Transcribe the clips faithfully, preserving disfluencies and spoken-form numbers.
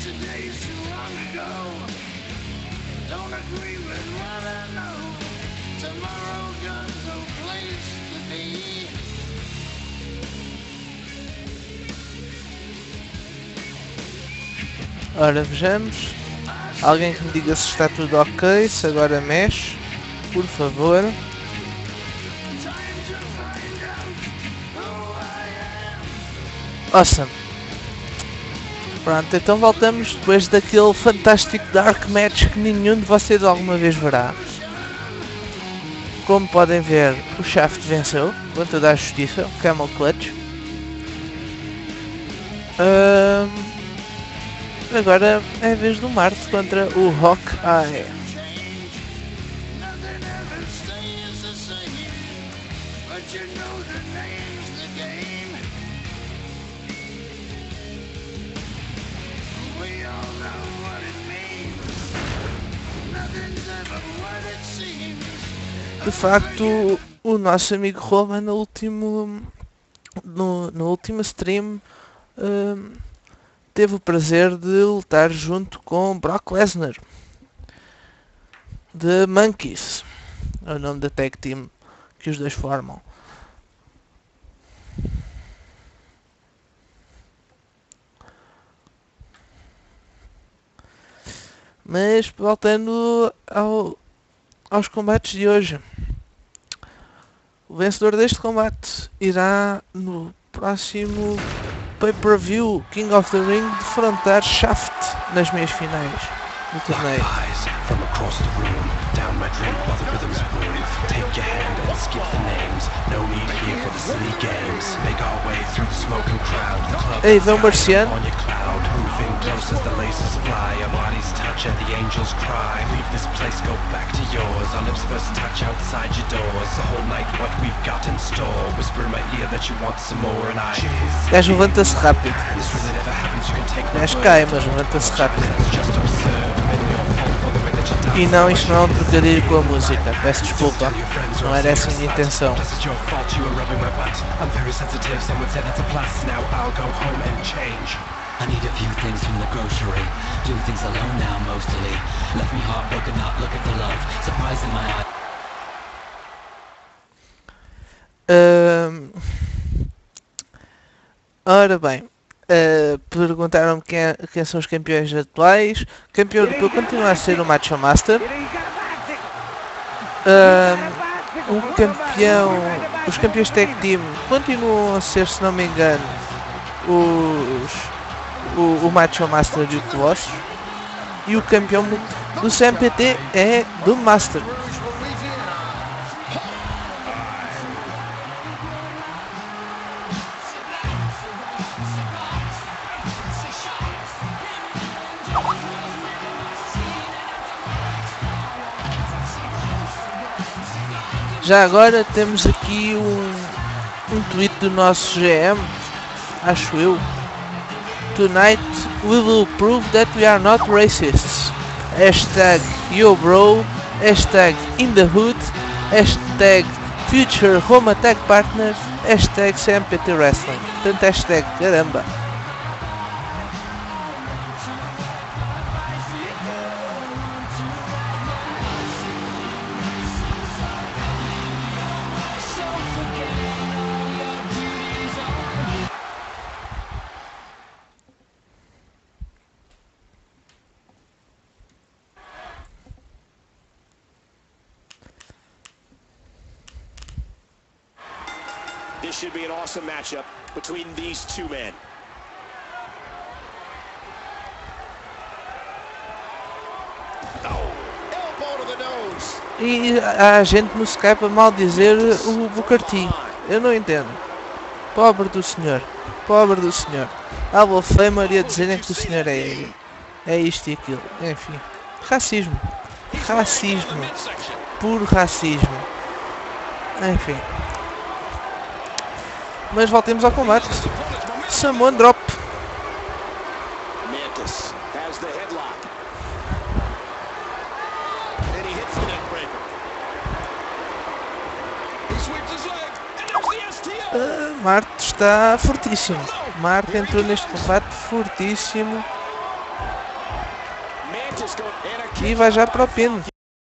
Ora, vejamos. Alguém que me diga se está tudo ok, se agora mexe, por favor. Awesome. Pronto, então voltamos depois daquele fantástico Dark Match que nenhum de vocês alguma vez verá. Como podem ver, o Shaft venceu, com toda a justiça, o Camel Clutch. Um, agora é a vez do Marte contra o Hawkeye. De facto, o nosso amigo Roman no último, no, no último stream um, teve o prazer de lutar junto com Brock Lesnar, The Monkeys, é o nome da tag team que os dois formam. Mas voltando ao, aos combates de hoje. O vencedor deste combate irá no próximo pay-per-view King of the Ring defrontar Shaft nas meias finais do torneio. Ei, vem o Marciano. Close as the laces fly, our bodies touch and the angels cry. Leave this place, go back to yours. Our lips first touch outside your doors. The whole night, what we've got in store. Whisper in my ear that you want some more and I. O gajo levanta-se rápido. O gajo cai, mas levanta-se rápido. E não, isto não é um trocadilho com a música. Peço desculpa. Não era essa a minha intenção. I need a few things from the grocery. Do things alone now mostly. Left me heartbroken, not looking for love. Surprise in my eye. Um, ora bem, uh, perguntaram-me quem, é, quem são os campeões atuais. O campeão europeu continua a ser o Macho Master. Um, o campeão, os campeões tag team continuam a ser, se não me engano, os O, o Macho Master e o Colossus. E o campeão do C M P T é do Master. Já agora temos aqui um, um tweet do nosso G M, acho eu. Tonight we will prove that we are not racists. Hashtag yo bro. Hashtag in the hood. Hashtag future home attack partners. Hashtag C M P T wrestling. Portanto, hashtag caramba. This should be an awesome matchup between these two men. Oh, elbow to the nose. E há gente no Skype a mal dizer o Booker T. Eu não entendo. Pobre do senhor. Pobre do senhor. Há Wolfhamer a dizerem que o senhor é, é isto e aquilo. Enfim. Racismo. Racismo. Puro racismo. Enfim. Mas voltemos ao combate. Samoan Drop. Uh, Marte está fortíssimo. Marte entrou neste combate fortíssimo. E vai já para o pino.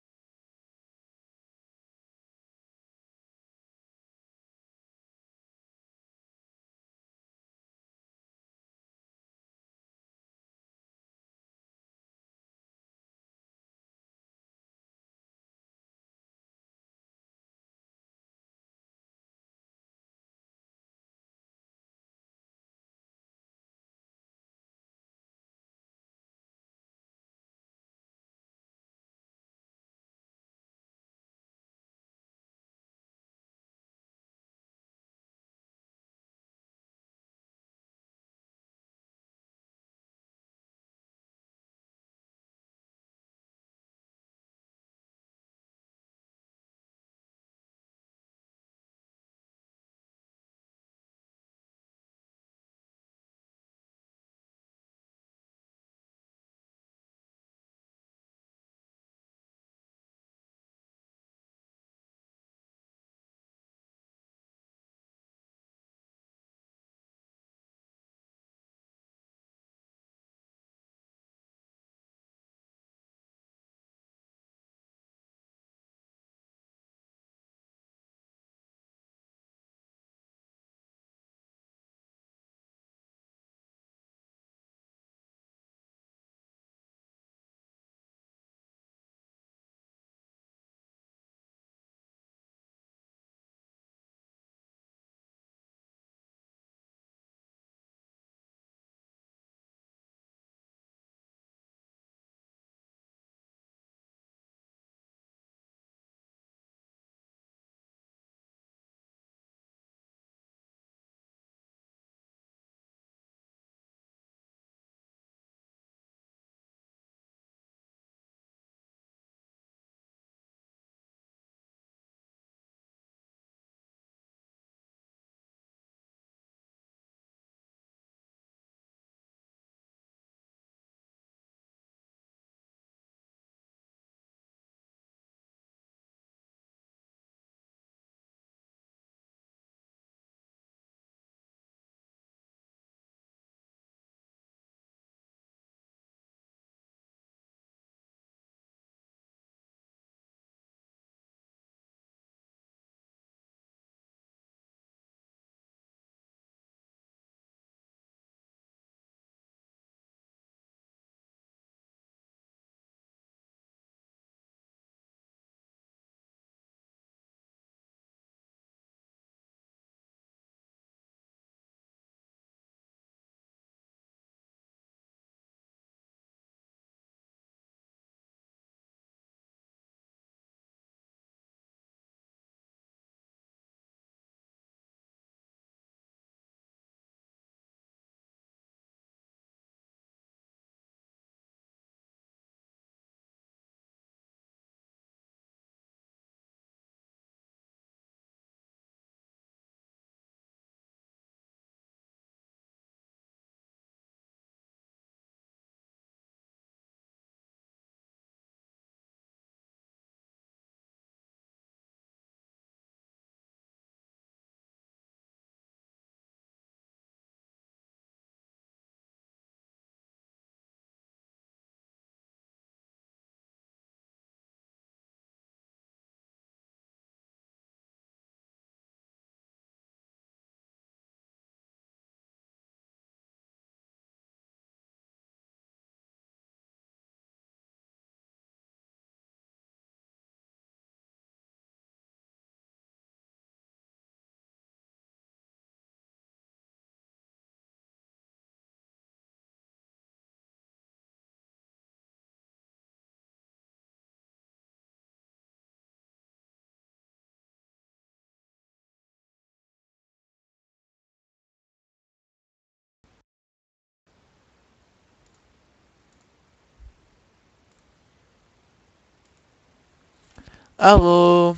Alô?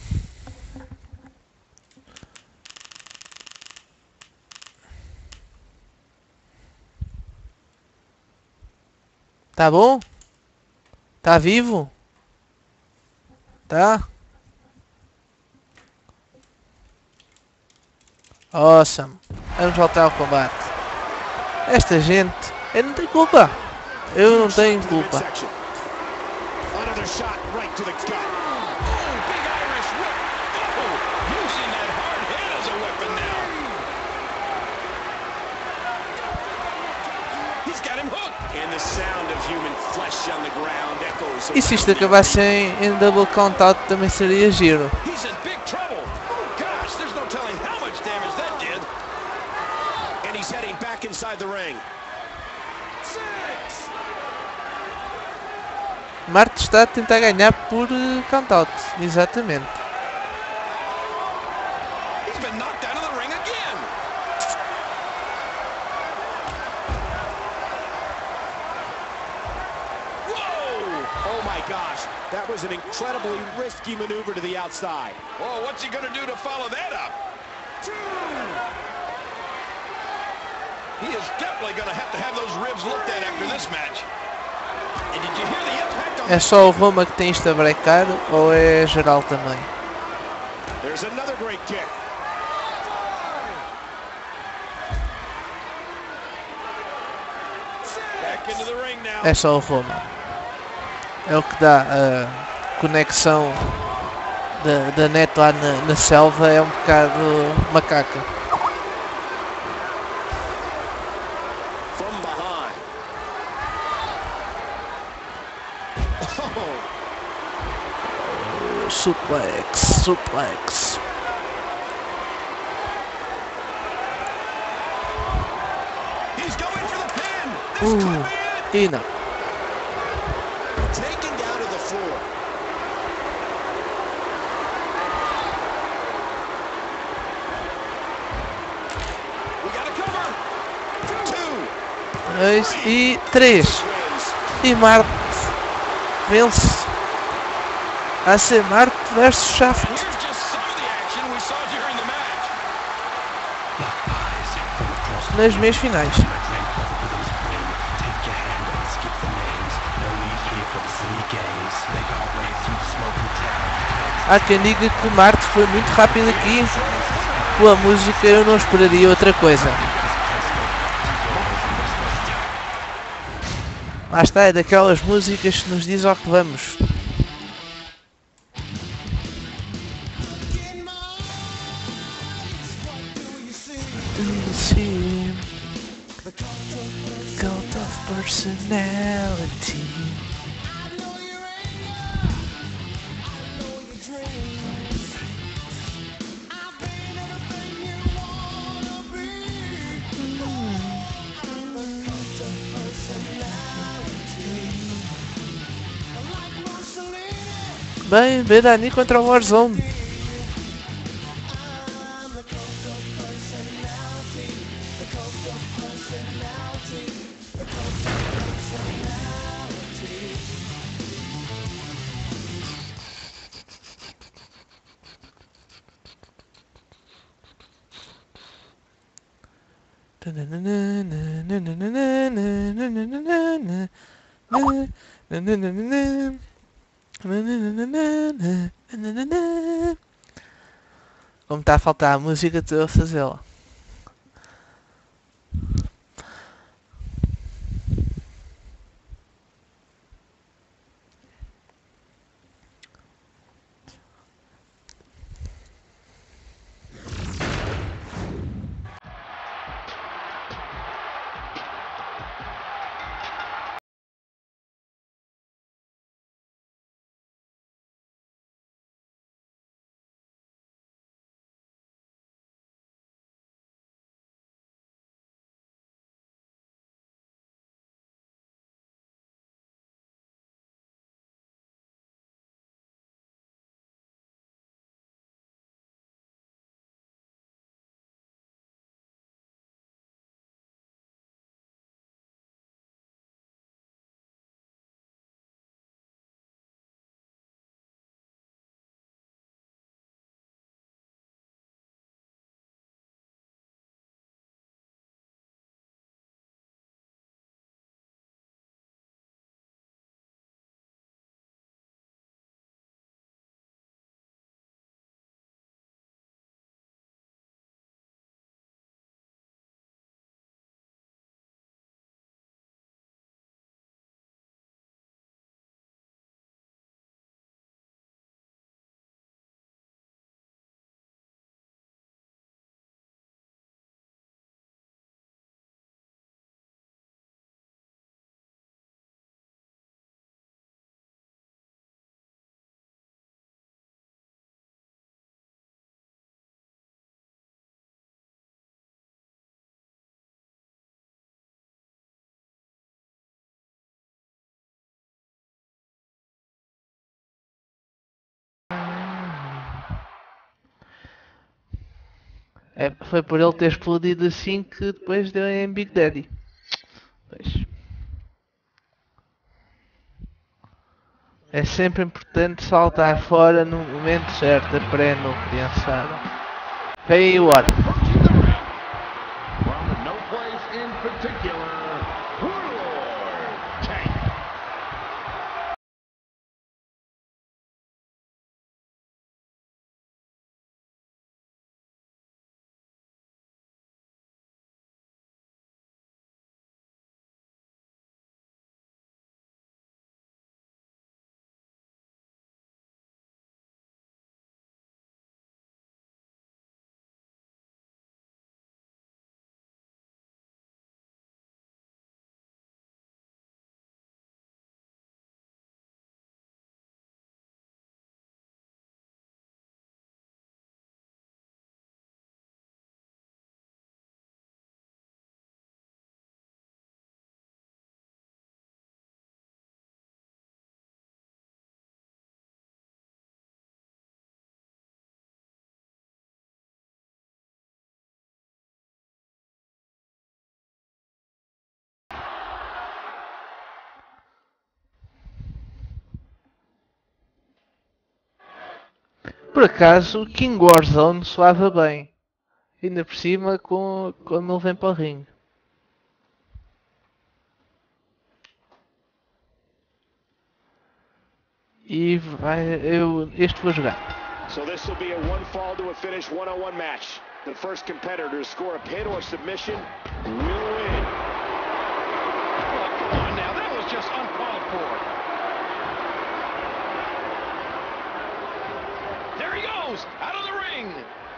Tá bom? Tá vivo? Tá? Awesome. Vamos voltar ao combate. Esta gente... Eu não tenho culpa. Eu não tenho culpa. a shot right to the gut. Oh, big Irish whip. Oh, using that hard head as a weapon now. He's got him hooked. And the sound of human flesh on the ground echoes. E se isto acabasse em, em double count-out também seria giro. He's in big trouble. Oh, gosh, there's no telling how much damage that did. And he's heading back inside the ring. Marte está a tentar ganhar por uh, count-out, exatamente. He's been knocked out of the ring again. Whoa! Oh my gosh, that was an incredibly risky maneuver to the outside. Whoa, what's he going to do to follow that up? He is definitely going to have to have those ribs looked at after this match. And did you hear the impact on É só o Roma que tem isto a brecar ou é geral também? There's another great kick. back into the ring now? É só o Roma. É o que dá a conexão da, da net lá na, na selva, é um bocado macaca. From behind. Oh. Suplex, suplex. He's going for the pin. This Uh, could be it. e não. Taken down to the floor. We got a cover. Two. Dois e três. Wins. E Marte vence. A ser Marte versus Shaft. Here's just some of the action we saw during the match. Nas meias finais. Há quem diga que o Marte foi muito rápido aqui. Com a música eu não esperaria outra coisa. Lá está, é daquelas músicas que nos diz ao que vamos. Do you see cult of personality? Bem, Bedani contra o Warzone. Como está a faltar a música, estou a fazê-la. É, foi por ele ter explodido assim que depois deu em Big Daddy. Pois. É sempre importante saltar fora no momento certo. Aprendam, criançada. Vem aí o ar. Por acaso, o King Warzone soava bem. Ainda por cima com, quando ele vem para o ringue. E vai, eu, este vou jogar. So this will be a one fall to a finish one-on-one match. The first competitor to score a pin or submission will win. Oh, come on now, that was just uncalled for. There he goes, out of the ring.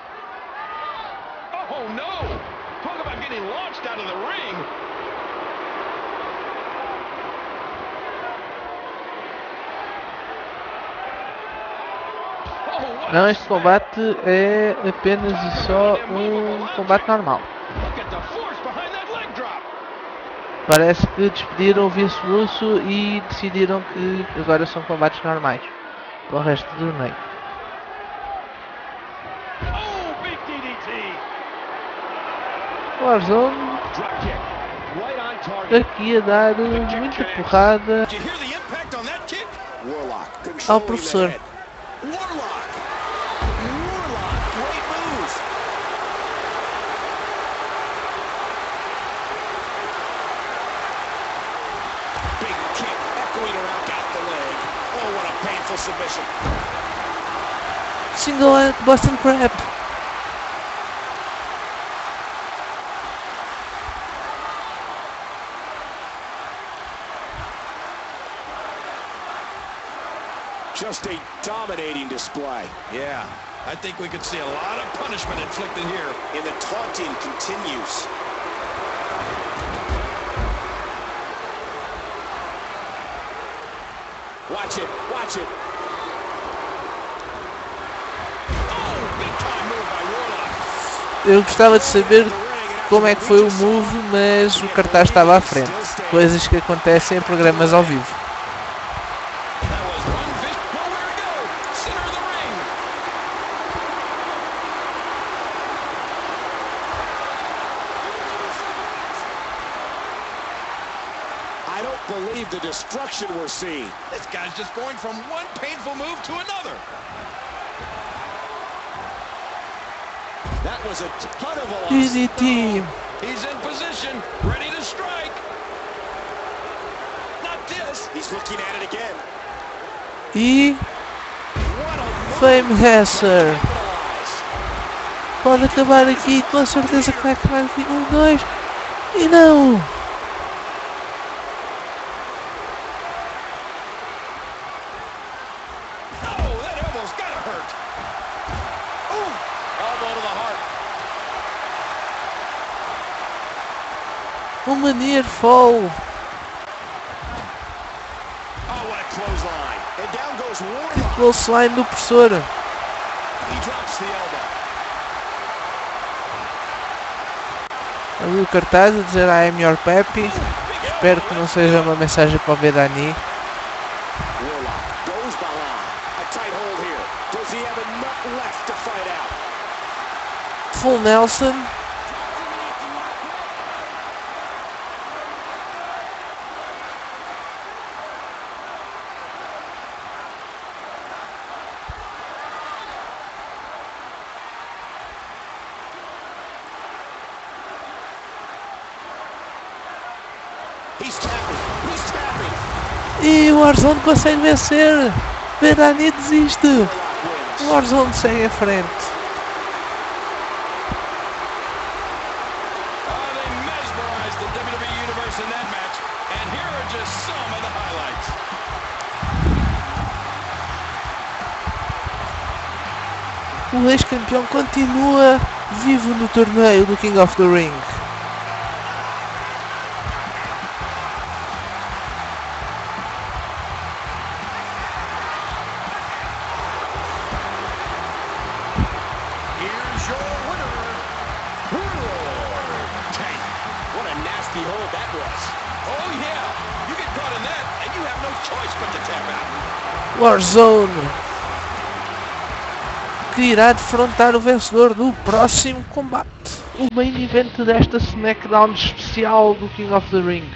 Oh no! Talk about getting launched out of the ring. Oh, Não, este combate é apenas e só um combate normal. look at the force behind that leg drop. Parece que despediram o Vince Russo e decidiram que agora são combates normais para o resto do torneio. Oh, big D D T. Warzone Drop kick. Right on target. aqui a dar muita porrada Did you hear the impact on that kick? Warlock. ao controlling professor. the head. Warlock. Warlock. Great move. Big kick echoing around out the leg. Oh, what a painful submission. Single leg Boston Crab. Just a dominating display. Yeah, I think we could see a lot of punishment inflicted here. And the taunting continues. Watch it, watch it. Oh, big time move by Warlock. Eu gostava de saber como é que foi o move, mas o cartaz estava à frente. Coisas que acontecem em programas ao vivo. That was one fish. Nowhere to go. Center of the ring. I don't believe the destruction we're seeing. This guy's just going from one painful move to another. That was a ton of a D loss. D T. He's in position, ready to strike. Not this. He's looking at it again. E What a Famehasser. capitalize. Pode acabar aqui, com certeza que vai acabar aqui. Um, dois. E não! Oh, that elbow's gotta hurt. Ooh, elbow to the heart. Uma near fall. Oh, what a clothesline. And down goes Warlock. Clothesline do professor. He drops the elbow. Ali o cartaz a dizer I am your pappy. Espero que não seja uma mensagem para o Vedani. Warlock goes behind. A tight hold here. Does he have enough left to fight out? Full Nelson. E o Warzone consegue vencer. Berani desiste. O Warzone segue em frente. O ex-campeão continua vivo no torneio do King of the Ring. Warzone, que irá defrontar o vencedor do próximo combate, o main event desta SmackDown especial do King of the Ring.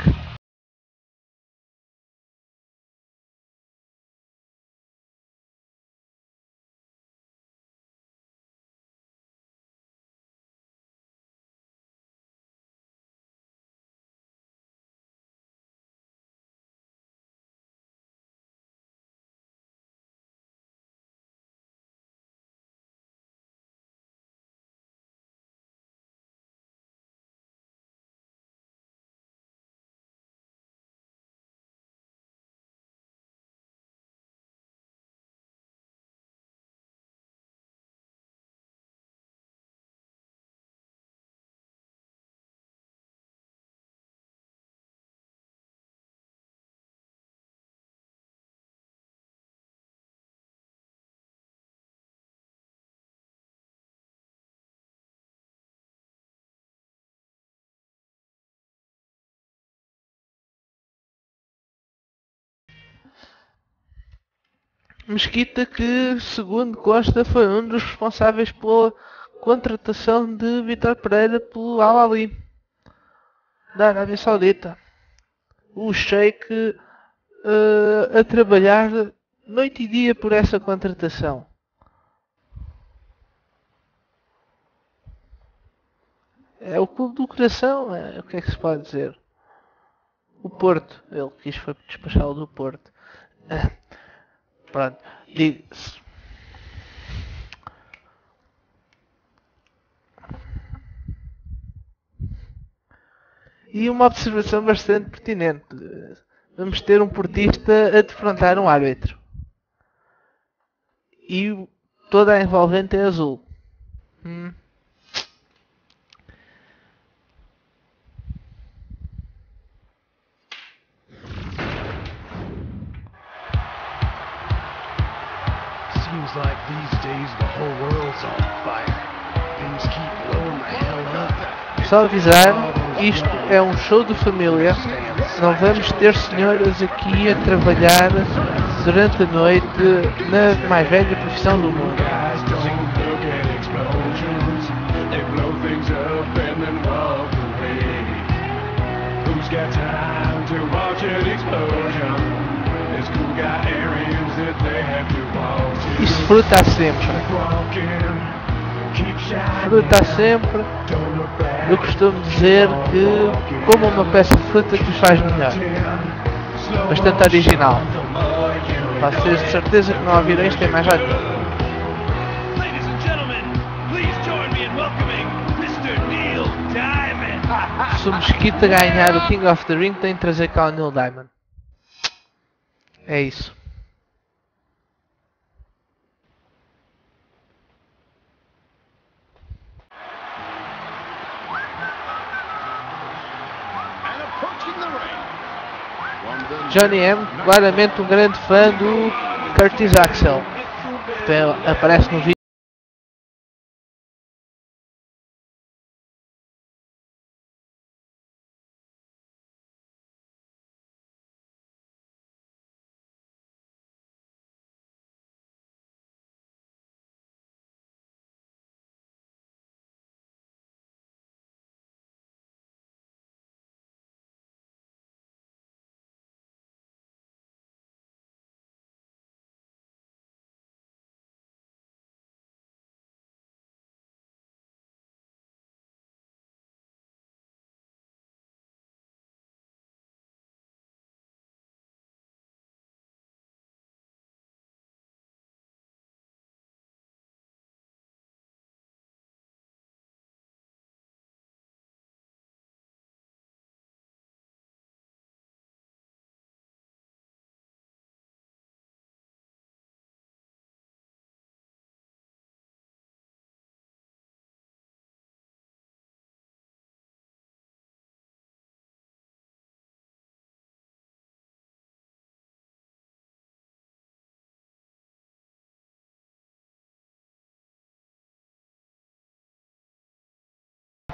Mesquita, que segundo consta foi um dos responsáveis pela contratação de Vitor Pereira pelo Al Ahly da Arábia Saudita. O Sheik uh, a trabalhar noite e dia por essa contratação. É o clube do coração, é, o que é que se pode dizer? O Porto, ele quis foi despachá-lo do Porto. Pronto, diga-se. E uma observação bastante pertinente. Vamos ter um portista a defrontar um árbitro. E toda a envolvente é azul. Hum. Seems like these days the whole world's on fire. Things keep blowing the hell up. Só avisar, isto é um show de família. Não vamos ter senhoras aqui a trabalhar durante a noite na mais velha profissão do mundo. Isto fruta sempre. Fruta sempre. Eu costumo dizer que como uma peça de fruta que os faz melhor. Bastante original. Vocês de certeza que não ouviram isto em mais lado. Se o Mesquita ganhar o King of the Ring, tem de trazer cá o Neil Diamond. É isso. Johnny M, claramente um grande fã do Curtis Axel. Aparece no vídeo.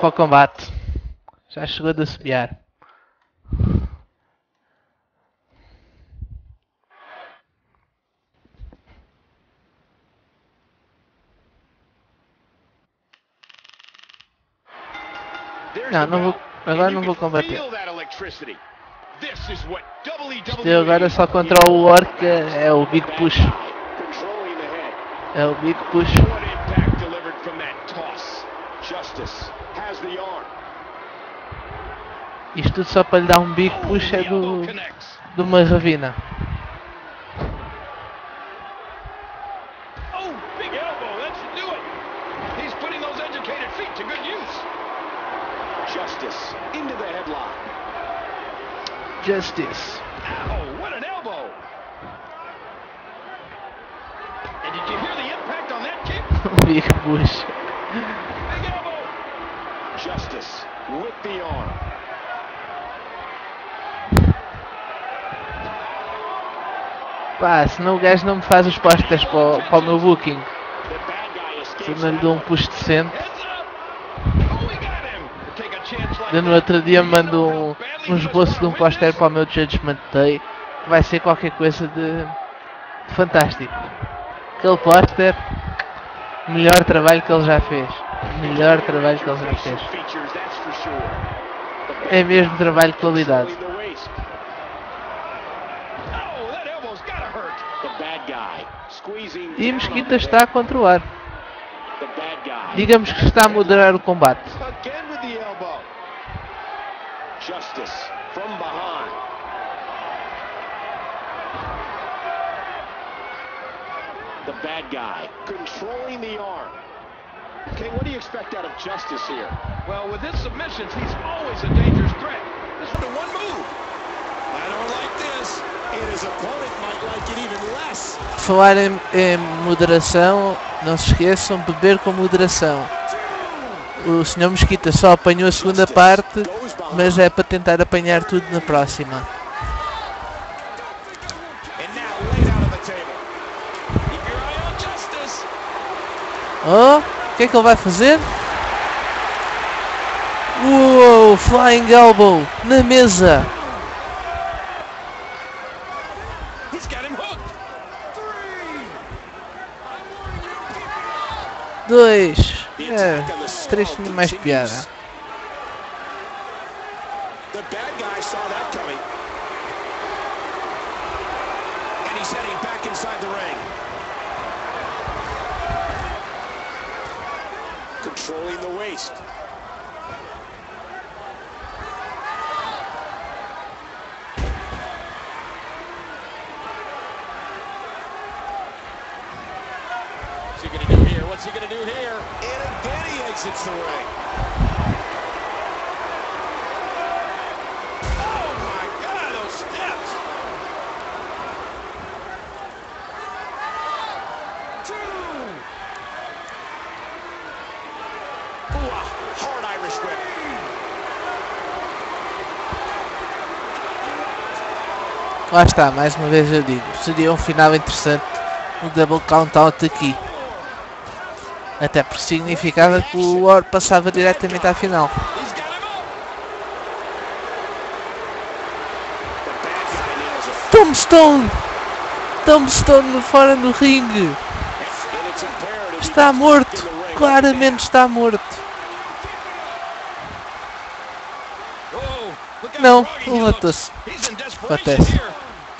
para o combate. Já chegou de assobiar. Não, não vou, agora não vou combater. Isto é agora só contra o Orca, é o Big Push. É o Big Push. Isto tudo só para lhe dar um Big Push é do, de uma ravina. Justice into the headlock. Justice. Oh, what an elbow! And did you hear the impact on that kick? Big Push. Big elbow. Justice with the arm. Pá, senão o gajo não me faz os posters para, o- para o meu booking. The bad guy Se escapes não lhe that dou um one. push decente. Heads up. Oh, we got him. Take a chance like Eu no outro dia mando um, um esboço de um póster para o meu Judgment Day. Que vai ser qualquer coisa de, de fantástico. Aquele póster, melhor trabalho que ele já fez. Melhor trabalho que ele já fez. Features, that's for sure. É mesmo trabalho de qualidade. Controlling the waist. Oh, that elbow's gotta hurt. The bad guy squeezing E down Mesquita on está a controlar. the bad guy. Digamos que está a moderar o combate. Again with the elbow. Justice from behind. The bad guy controlling the arm. King, what do you expect out of Justice here? Well, with his submissions, he's always a dangerous threat. This is the one move. I don't like this. And his opponent might like it even less. Falar em, em moderação, não se esqueçam, beber com moderação. O senhor Mesquita só apanhou a segunda parte, mas é para tentar apanhar tudo na próxima. And now laid out on the table. Keep your eye on Justice. Oh, o que é que ele vai fazer? Uou, Flying Elbow na mesa. He's got him hooked. Dois. É, três tinha mais piada. The bad guy saw that coming. And he's heading back inside the ring. Controlling the waist. What's he gonna do here? What's he gonna do here? And again he exits the ring. Oh my God, those steps! Ooh, a hard Irish whip. Lá está, mais uma vez eu digo, seria um final interessante o Double Count Out aqui. Até porque significava que o War passava diretamente à final. He's got him up. The bad guy nails it. Tombstone! Tombstone fora do ringue! And it's imperative he Está gets morto! back in the ring. Claramente está morto! Oh, look how Não, groggy he levantou-se. looks. He's in desperation Acontece. here.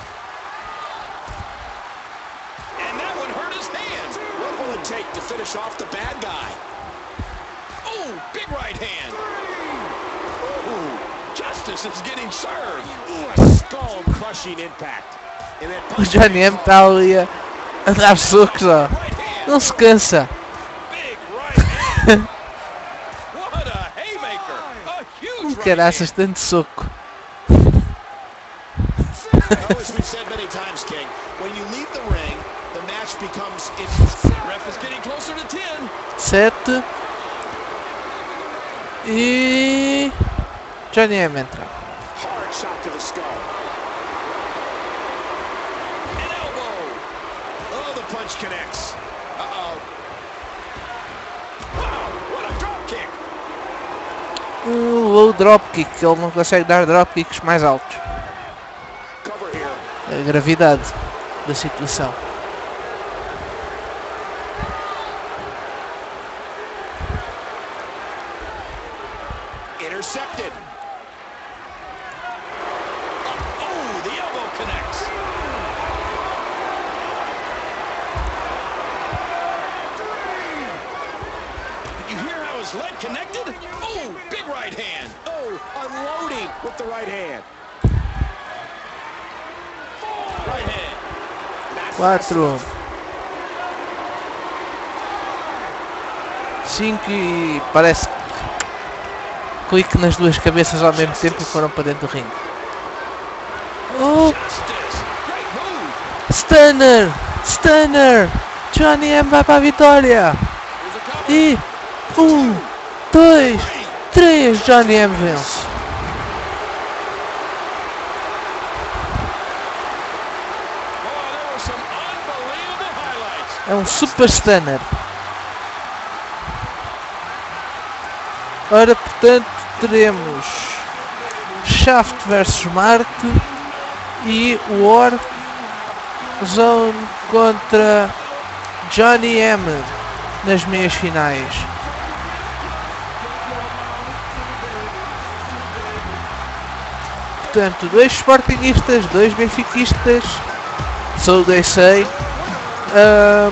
And that one hurt his hand. What will it take to finish off the bad guy? Oh, big right hand. Ooh, Justice is getting served. Ooh, a skull-crushing impact. And that O punch Johnny M está ali a, a dar socos, ó. Right hand. Não se cansa. Big right hand. What a haymaker. A huge Como right caraças, hand. tanto soco. Well, as we've said many times, King, when you leave the ring, the match becomes interesting. Ref is getting closer to ten. Sete. E... Johnny M entra. Hard shot to the skull. An elbow. Oh, the punch connects. Uh-oh. Wow, what a drop kick. um low dropkick, ele não consegue dar dropkicks mais altos. A gravidade da situação. Intercepted. Oh, the elbow connects. Did you hear how his leg connected? Oh, big right hand. Oh, unloading with the right hand. Right hand. quatro, cinco e parece que clique nas duas cabeças ao mesmo tempo e foram para dentro do ringue. Oh! Stunner! Stunner! Johnny M vai para a vitória! E um, dois, três, Johnny M vence. É um super stunner. Ora, portanto, teremos Shaft versus Mark e War Zone contra Johnny M nas meias finais. Portanto, dois sportinguistas, dois benfiquistas, so they say. Um,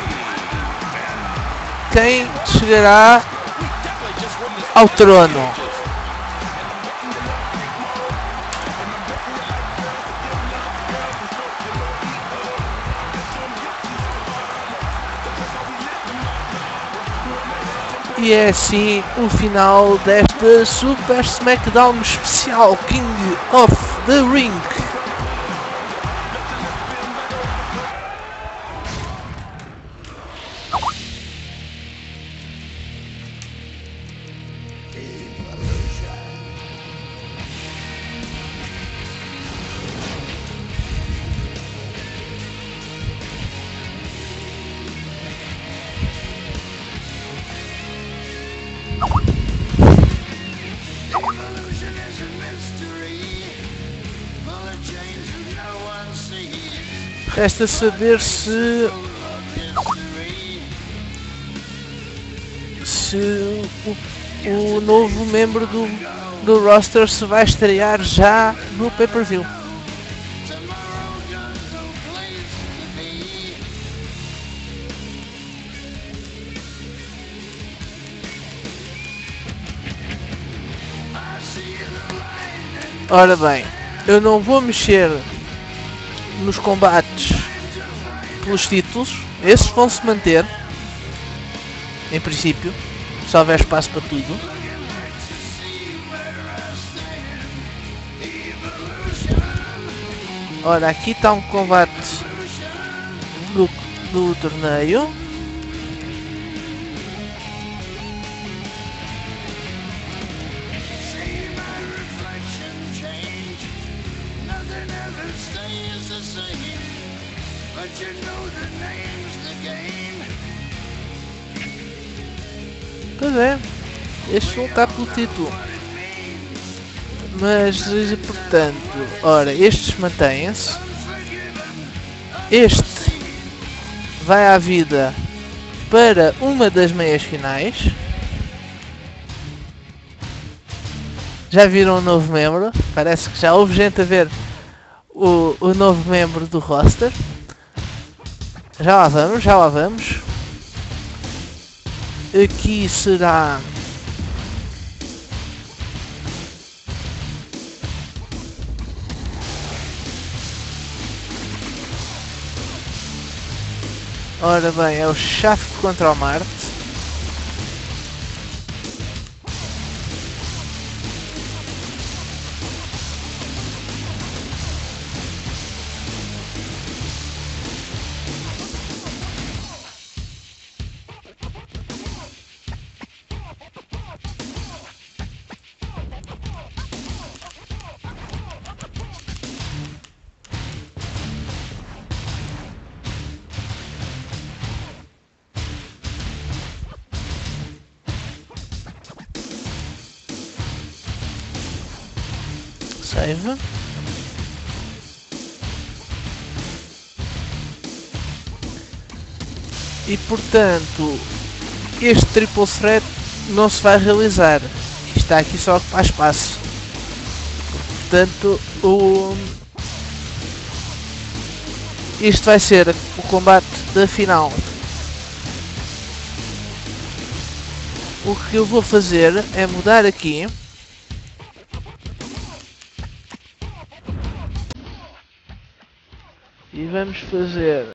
quem chegará ao trono? E é assim o final desta Super Smackdown especial King of the Ring. Resta saber se se o, o novo membro do, do roster se vai estrear já no pay-per-view. Ora bem, eu não vou mexer nos combates pelos títulos, esses vão se manter em princípio, se houver espaço para tudo. Ora, aqui está um combate do, do torneio. Pois é, este não está pelo título, mas portanto, ora, estes mantêm-se, este vai à vida para uma das meias finais. Já viram o novo membro? Parece que já houve gente a ver o, o novo membro do roster. Já lá vamos, já lá vamos. Aqui será ora bem, é o Shaft contra o Marte. Save. E portanto, este triple threat não se vai realizar. Está aqui só para espaço. Portanto, o... isto vai ser o combate da final. O que eu vou fazer é mudar aqui. E vamos fazer...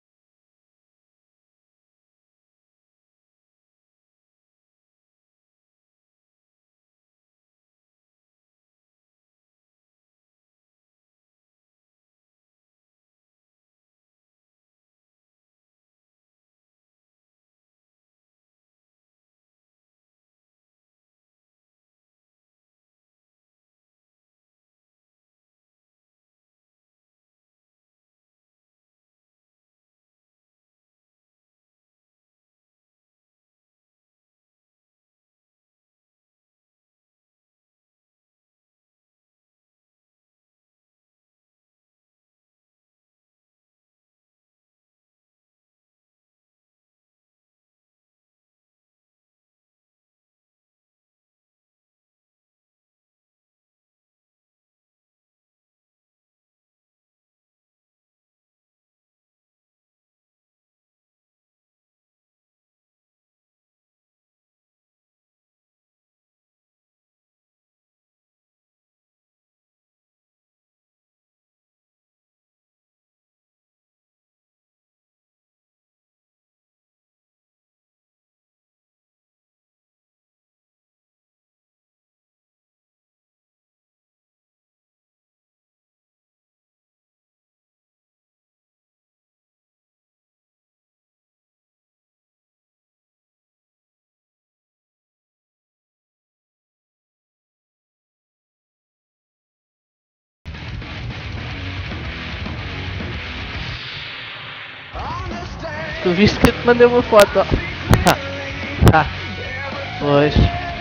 Tu viste que eu te mandei uma foto? Ah, pois.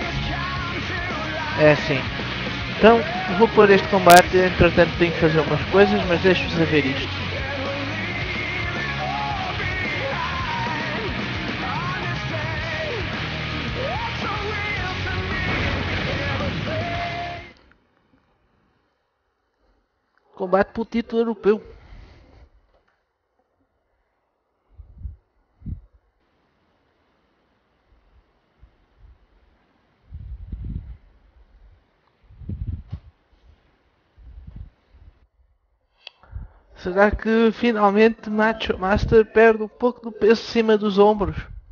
É assim. Então, vou pôr este combate, entretanto tenho que fazer umas coisas, mas deixo-vos a ver isto. Combate pelo título europeu. Será que finalmente Macho Master perde um pouco do peso de cima dos ombros?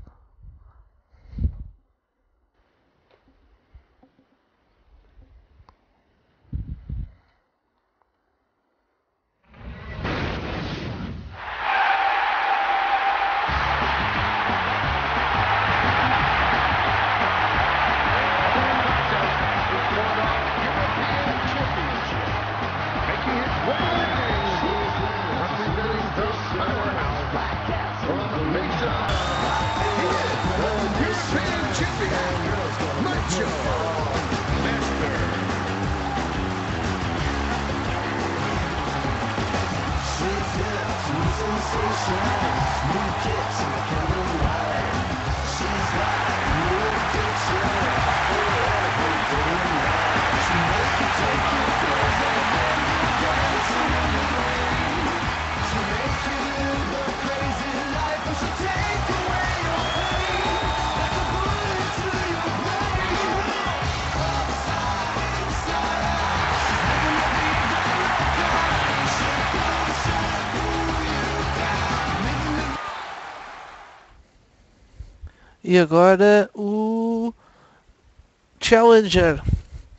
E agora o Challenger,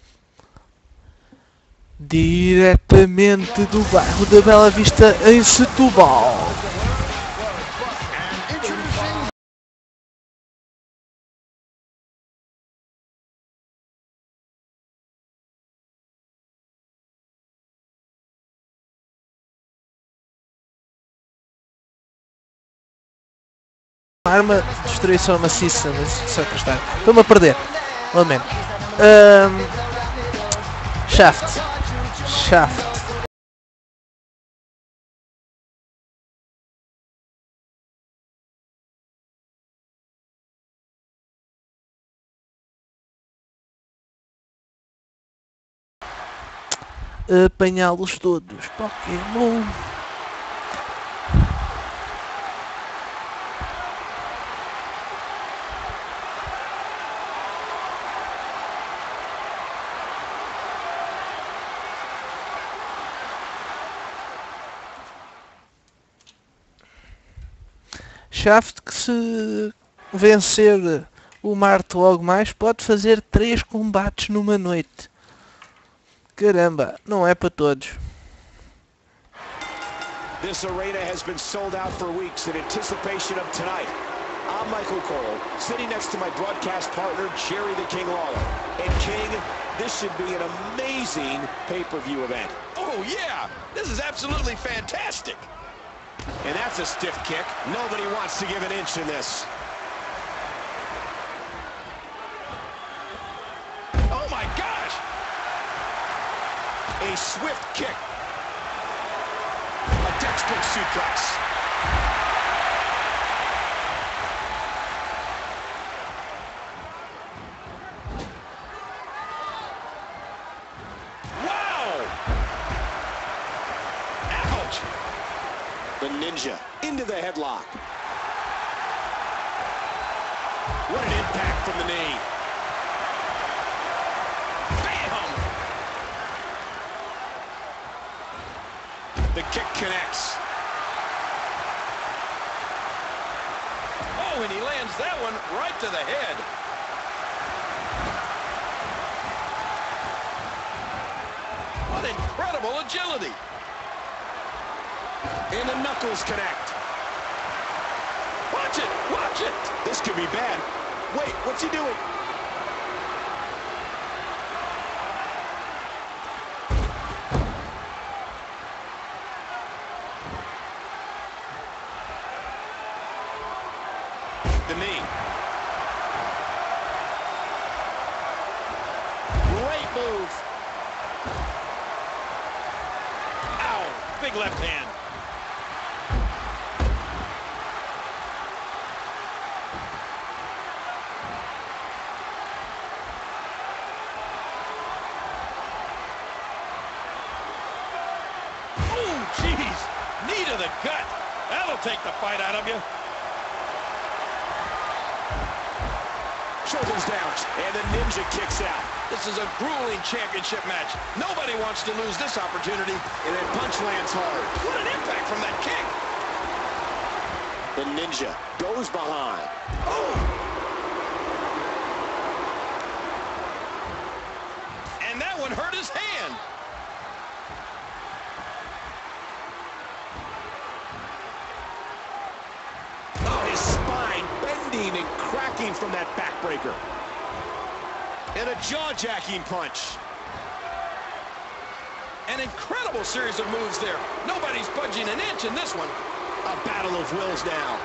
diretamente do bairro da Bela Vista em Setúbal. Arma de destruição maciça, mas só que está. Estou-me a perder. Lamento. Um, Shaft. Shaft. Apanhá-los todos. Pokémon. Shaft, que se vencer o Marte logo mais, pode fazer três combates numa noite. Caramba, não é para todos. This arena has been sold out for weeks in anticipation of tonight. I'm Michael Cole, sitting next to my broadcast partner, Jerry the King Lawler. And King, this should be an amazing pay-per-view event. Oh, yeah. This is absolutely fantastic. And that's a stiff kick. Nobody wants to give an inch in this. Oh, my gosh. A swift kick. A textbook suplex. Wow. Ouch. The Ninja into the headlock. What an impact from the knee. The kick connects. Oh, and he lands that one right to the head. What incredible agility. And the knuckles connect. Watch it, watch it. This could be bad. Wait, what's he doing? The knee. Great move. Ow, big left hand. Oh, jeez. Knee to the gut. That'll take the fight out of you. Shoulders down, and the Ninja kicks out. This is a grueling championship match. Nobody wants to lose this opportunity. And that punch lands hard. What an impact from that kick. The Ninja goes behind. Oh! And that one hurt his hand. Oh, his spine bending and cracking from that backbreaker. And a jaw-jacking punch. An incredible series of moves there. Nobody's budging an inch in this one. A battle of wills now.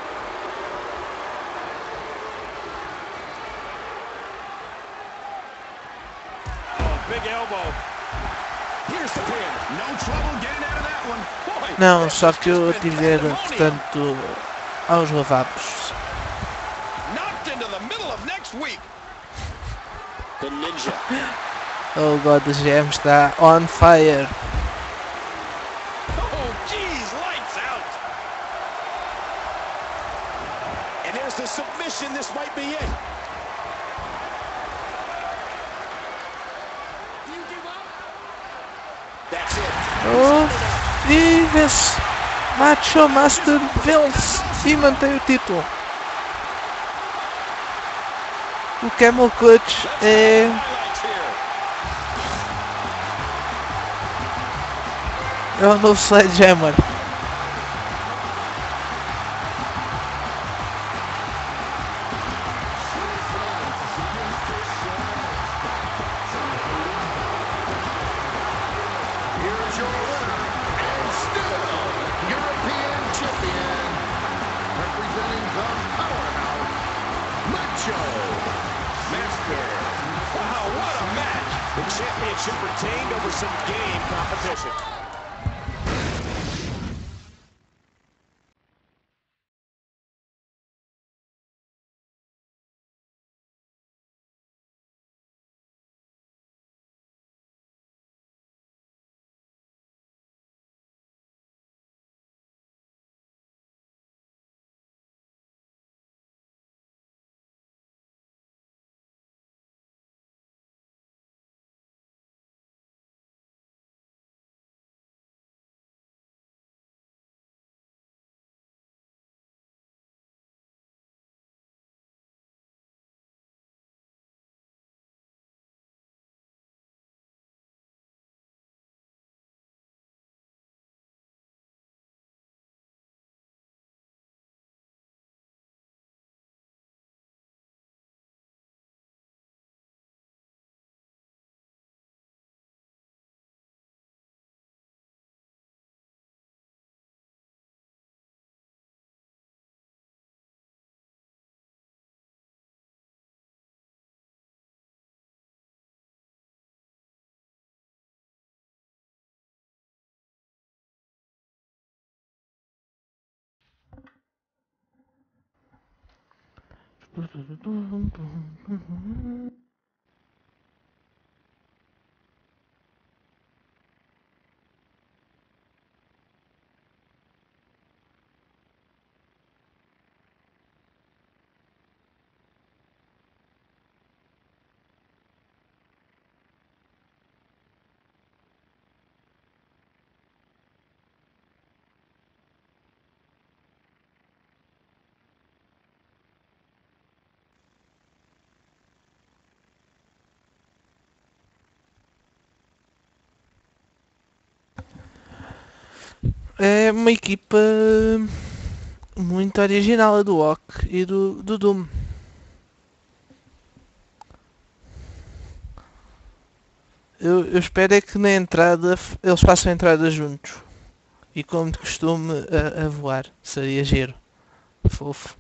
Oh, big elbow. Here's the pin. No trouble getting out of that one. Boy, Não, this só has que eu just been tiver, pandemonium. portanto, aos lavabos. Knocked into the middle of next week. The Ninja. Oh god, o G M está on fire. Oh, geez, lights out. And there's the submission. This might be it. That's it. Oh, e vence. Macho Master vence e mantém o título. O Camel Clutch é... Highlights here. é o novo Sledgehammer. Here's your winner, and still European champion, representing the Powerhouse, Macho Master. Wow, what a match. The championship retained over some game competition. É uma equipa muito original, a do Ock e do, do Doom. Eu, eu espero é que na entrada eles façam a entrada juntos. E como de costume a, a voar. Seria giro. Fofo.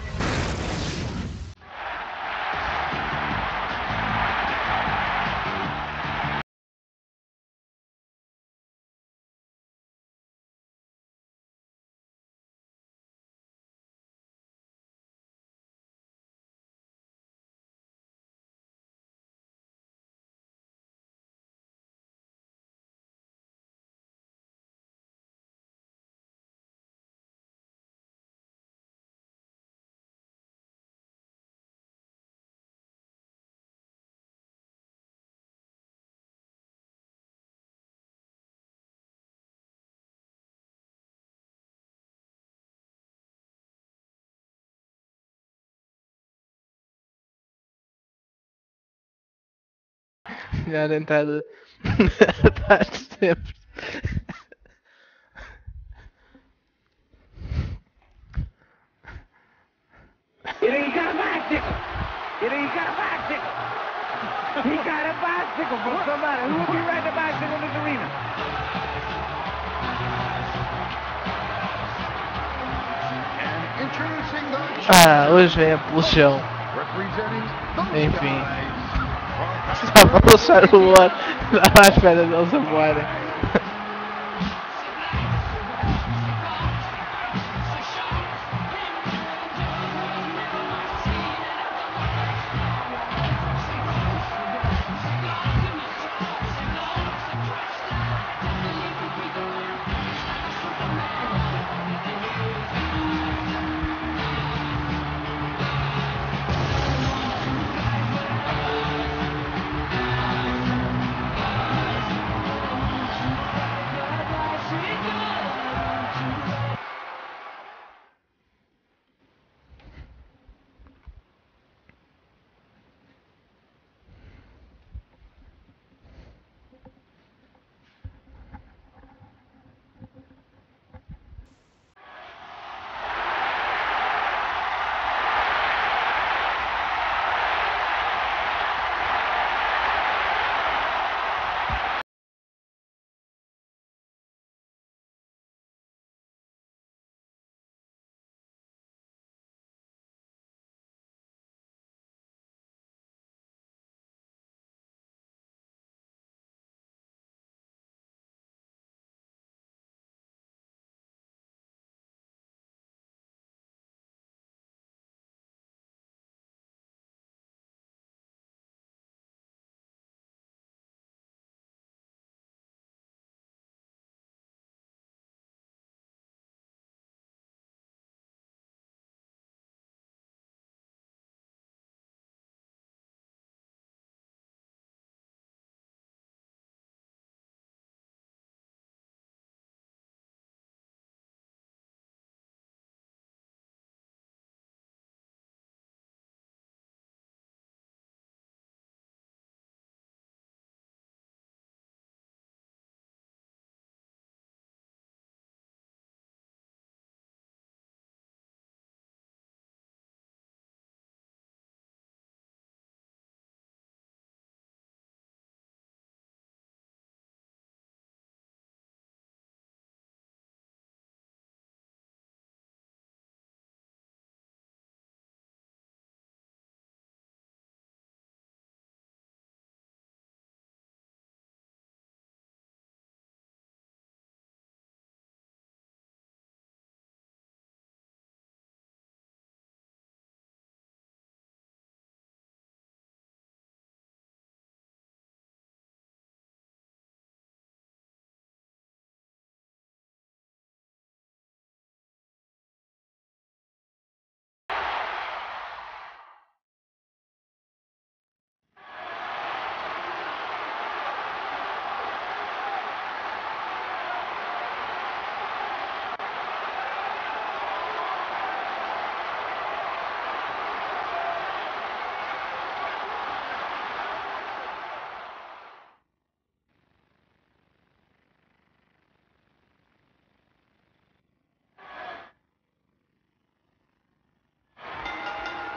Melhor entrada atrás de sempre. You know, he got a bicycle. You know, he got a bicycle. He got a bicycle from somebody. Who will be riding a bicycle in this arena? And introducing the Ah, hoje vem a poluição. representing the Enfim. Skies. Estava a passar o ar. Estava à espera deles a voarem.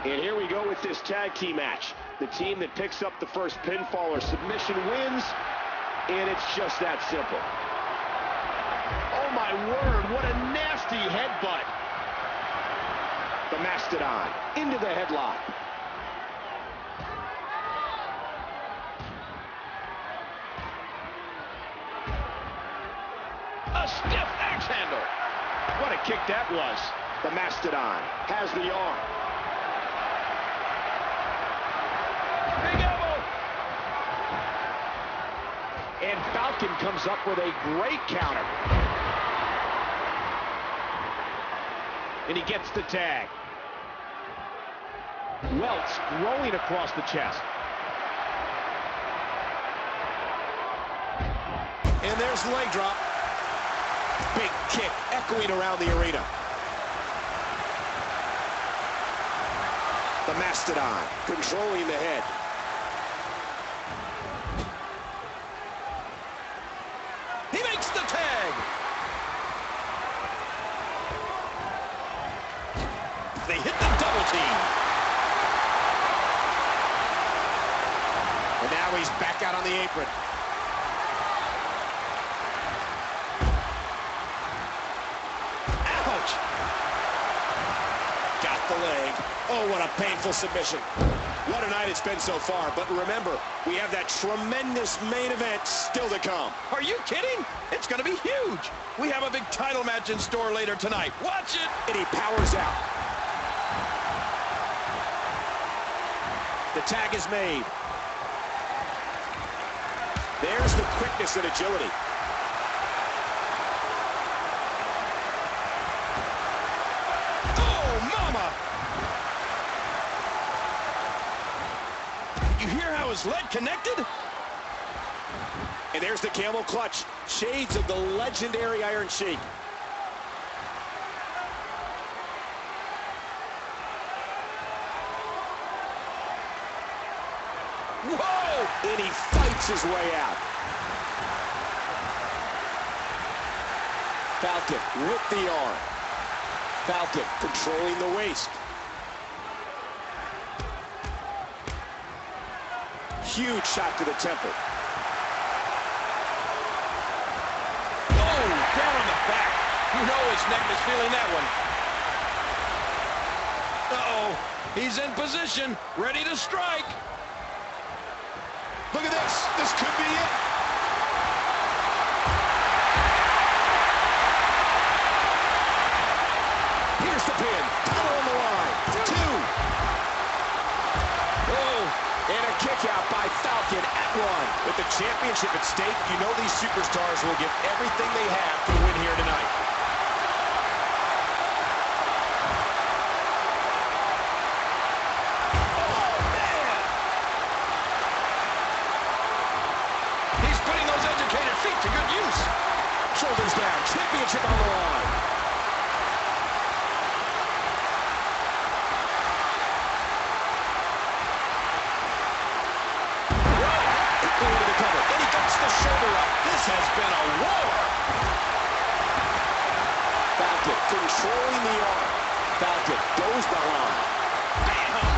And here we go with this tag team match. The team that picks up the first pinfall or submission wins, and it's just that simple. Oh my word, what a nasty headbutt. The Mastodon into the headlock. A stiff axe handle. What a kick that was. The Mastodon has the arm. Big elbow. And Falcon comes up with a great counter. And he gets the tag. Welts rolling across the chest. And there's the leg drop. Big kick echoing around the arena. The Mastodon controlling the head. He makes the tag. They hit the double team. And now he's back out on the apron. Ouch. Got the leg. Oh, what a painful submission. What a night it's been so far. But remember, we have that tremendous main event still to come. Are you kidding? It's going to be huge. We have a big title match in store later tonight. Watch it. And he powers out. The tag is made. There's the quickness and agility. Oh, mama! You hear how his leg connected? And there's the camel clutch. Shades of the legendary Iron Sheik. Whoa! And he fights his way out. Falcon with the arm. Falcon controlling the waist. Huge shot to the temple. Oh, down on the back. You know his neck is feeling that one. Uh-oh. He's in position, ready to strike. Look at this. This could be it. Here's the pin. Title on the line. Two. Oh, and a kick out by Falcon at one. With the championship at stake, you know these superstars will give everything they have to win here tonight. To good use. Shoulders down, championship on the line. Into the cover, and he gets the shoulder up. This has been a war. Falcon controlling the arm. Falcon goes behind. Bam!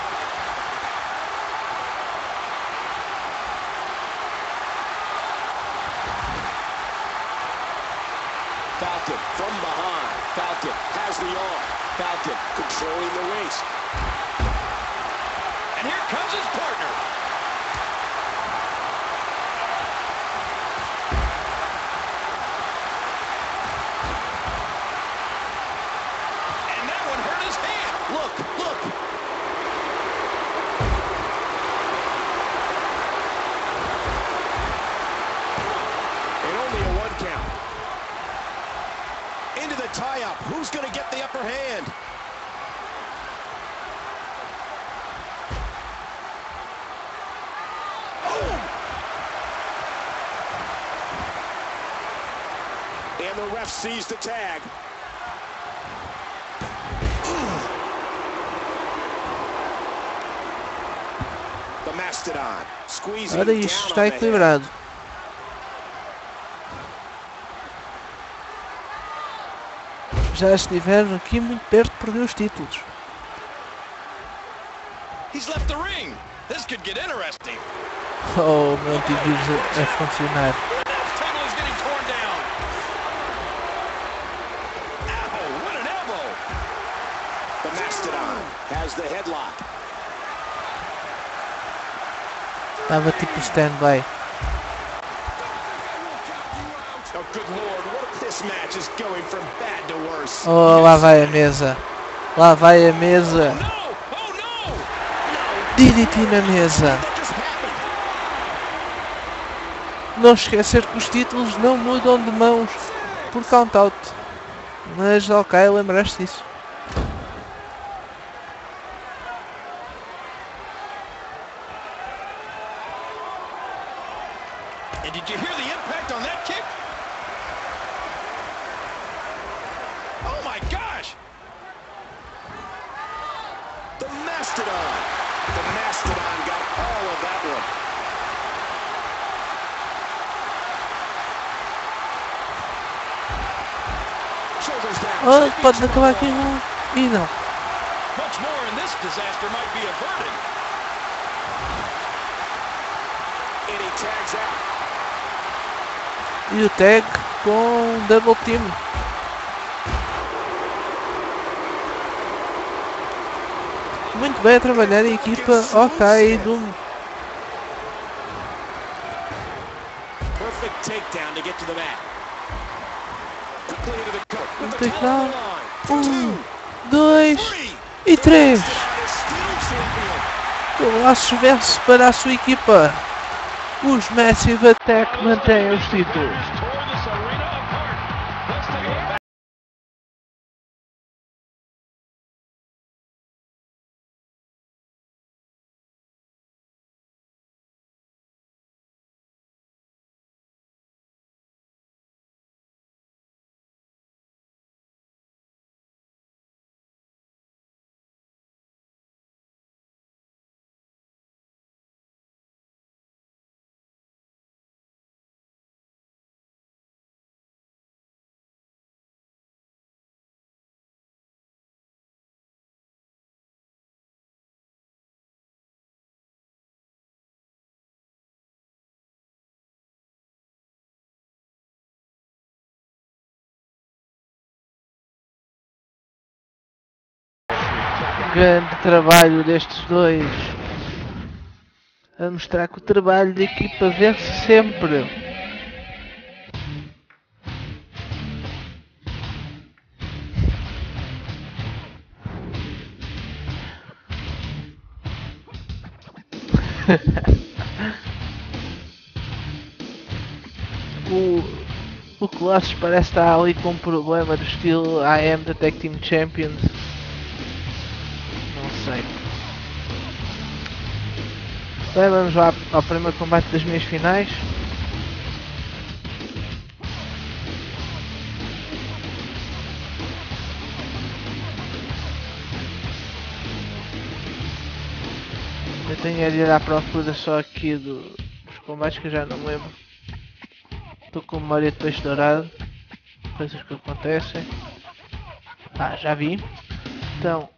Falcon from behind. Falcon has the arm. Falcon controlling the waist. And here comes his partner. And that one hurt his hand. Look, look. And only a one count. Into the tie-up. Who's going to get the upper hand? Boom! And the ref sees the tag. The Mastodon squeezing Ora, down isto on está the head. equilibrado. Já estiveram aqui muito perto de perder os títulos. He's left the ring. This could get interesting. Oh, meu antivírus a, a funcionar. This table is getting torn down. Ow, what an elbow. The Mastodon has the headlock. Estava tipo stand-by. Oh, good Lord, what this match is going from bad to worse. Oh, lá vai a mesa. Lá vai a mesa. No! Oh no! D D T na mesa. That just happened. Não esquecer que os títulos não mudam de mãos por count-out. Mas ok, lembraste disso. And did you hear the impact on that kick? Oh my gosh! The Mastodon. The Mastodon got all of that one. Shoulders down. Oh, pode acabar aqui não. E não. Much more in this disaster might be averted. And he tags out. E o tag com double team. Muito bem a trabalhar a equipa OK do... Perfect takedown to get to the mat. Quickly into the coat. With the Takedown. collar line. Um, dois Three. e três. Mastodon is still champion. Colosso vence para a sua equipa. Os Massive Attack mantêm os títulos. Tore this arena apart. Let's take a look back. Grande trabalho destes dois. A mostrar que o trabalho de equipa vence sempre. o, o Colossus parece estar ali com um problema do estilo I am the Tag Team Champions. Não sei. Bem, vamos lá ao primeiro combate das meias finais. Eu tenho de ir à procura só aqui do, dos combates que eu já não me lembro. Estou com memória de peixe dourado. Coisas que acontecem. Ah, já vi. Então.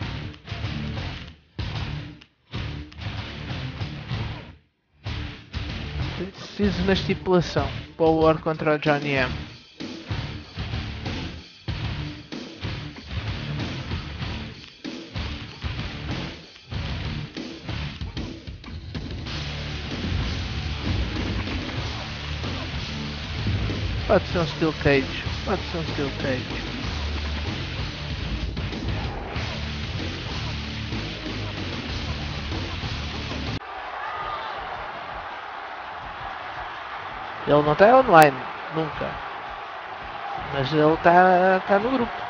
Preciso na estipulação. Paul Ward contra o Johnny M. Pode ser um Steel Cage. Pode ser um Steel Cage. Ele não está online, nunca. Mas ele está tá no grupo.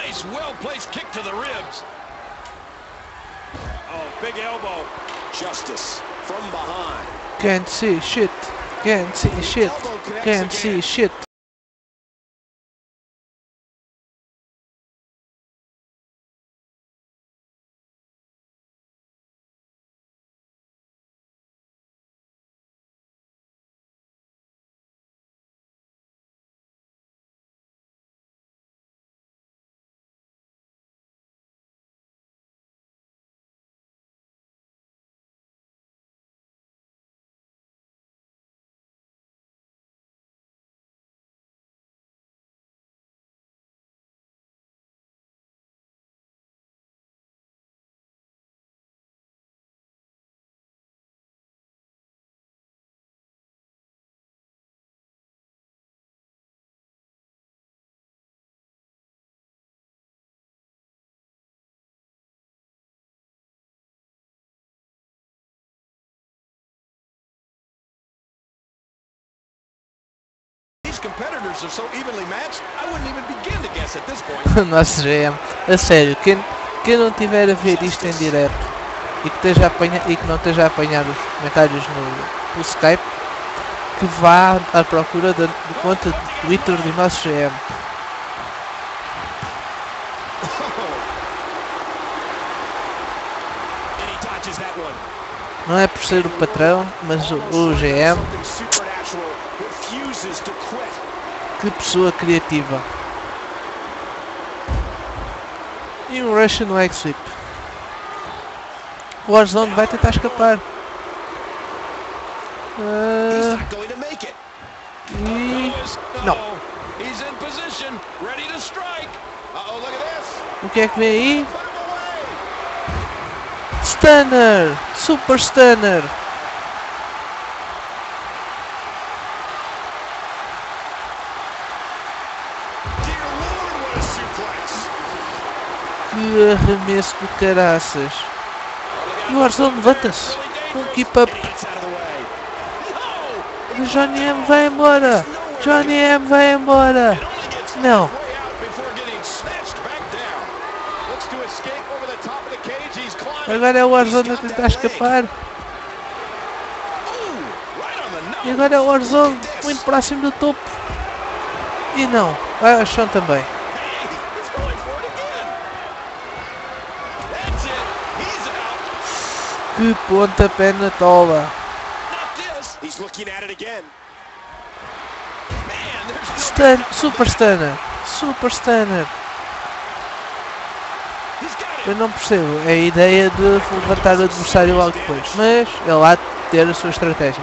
Nice, well-placed kick to the ribs. Oh, big elbow. Justice from behind. Can't see shit. Can't see shit. Can't see shit. Competitors are so evenly matched, I wouldn't even begin to guess at this point. Nossa, G M, a sério, quem, quem não tiver a ver isto em direto e que, esteja a apanhar, e que não esteja a apanhar os comentários no, no Skype, que vá à procura da conta de Twitter do nosso G M. Não é por ser o patrão, mas o, o G M. Que pessoa criativa. E um Russian leg sweep. O Warzone vai tentar escapar. Uh, e... Não. O que é que vem aí? Stunner! Super Stunner! Que arremesso do caraças! E o Warzone levanta-se com um keep up. O Johnny M vai embora! Johnny M vai embora! Não! Agora é o Warzone a tentar escapar. E agora é o Warzone muito próximo do topo. E não, vai ao chão também. Que pontapé na tola. Stun, super Stunner. Super Stunner. Eu não percebo a ideia de levantar o adversário logo depois, mas ele há de ter a sua estratégia.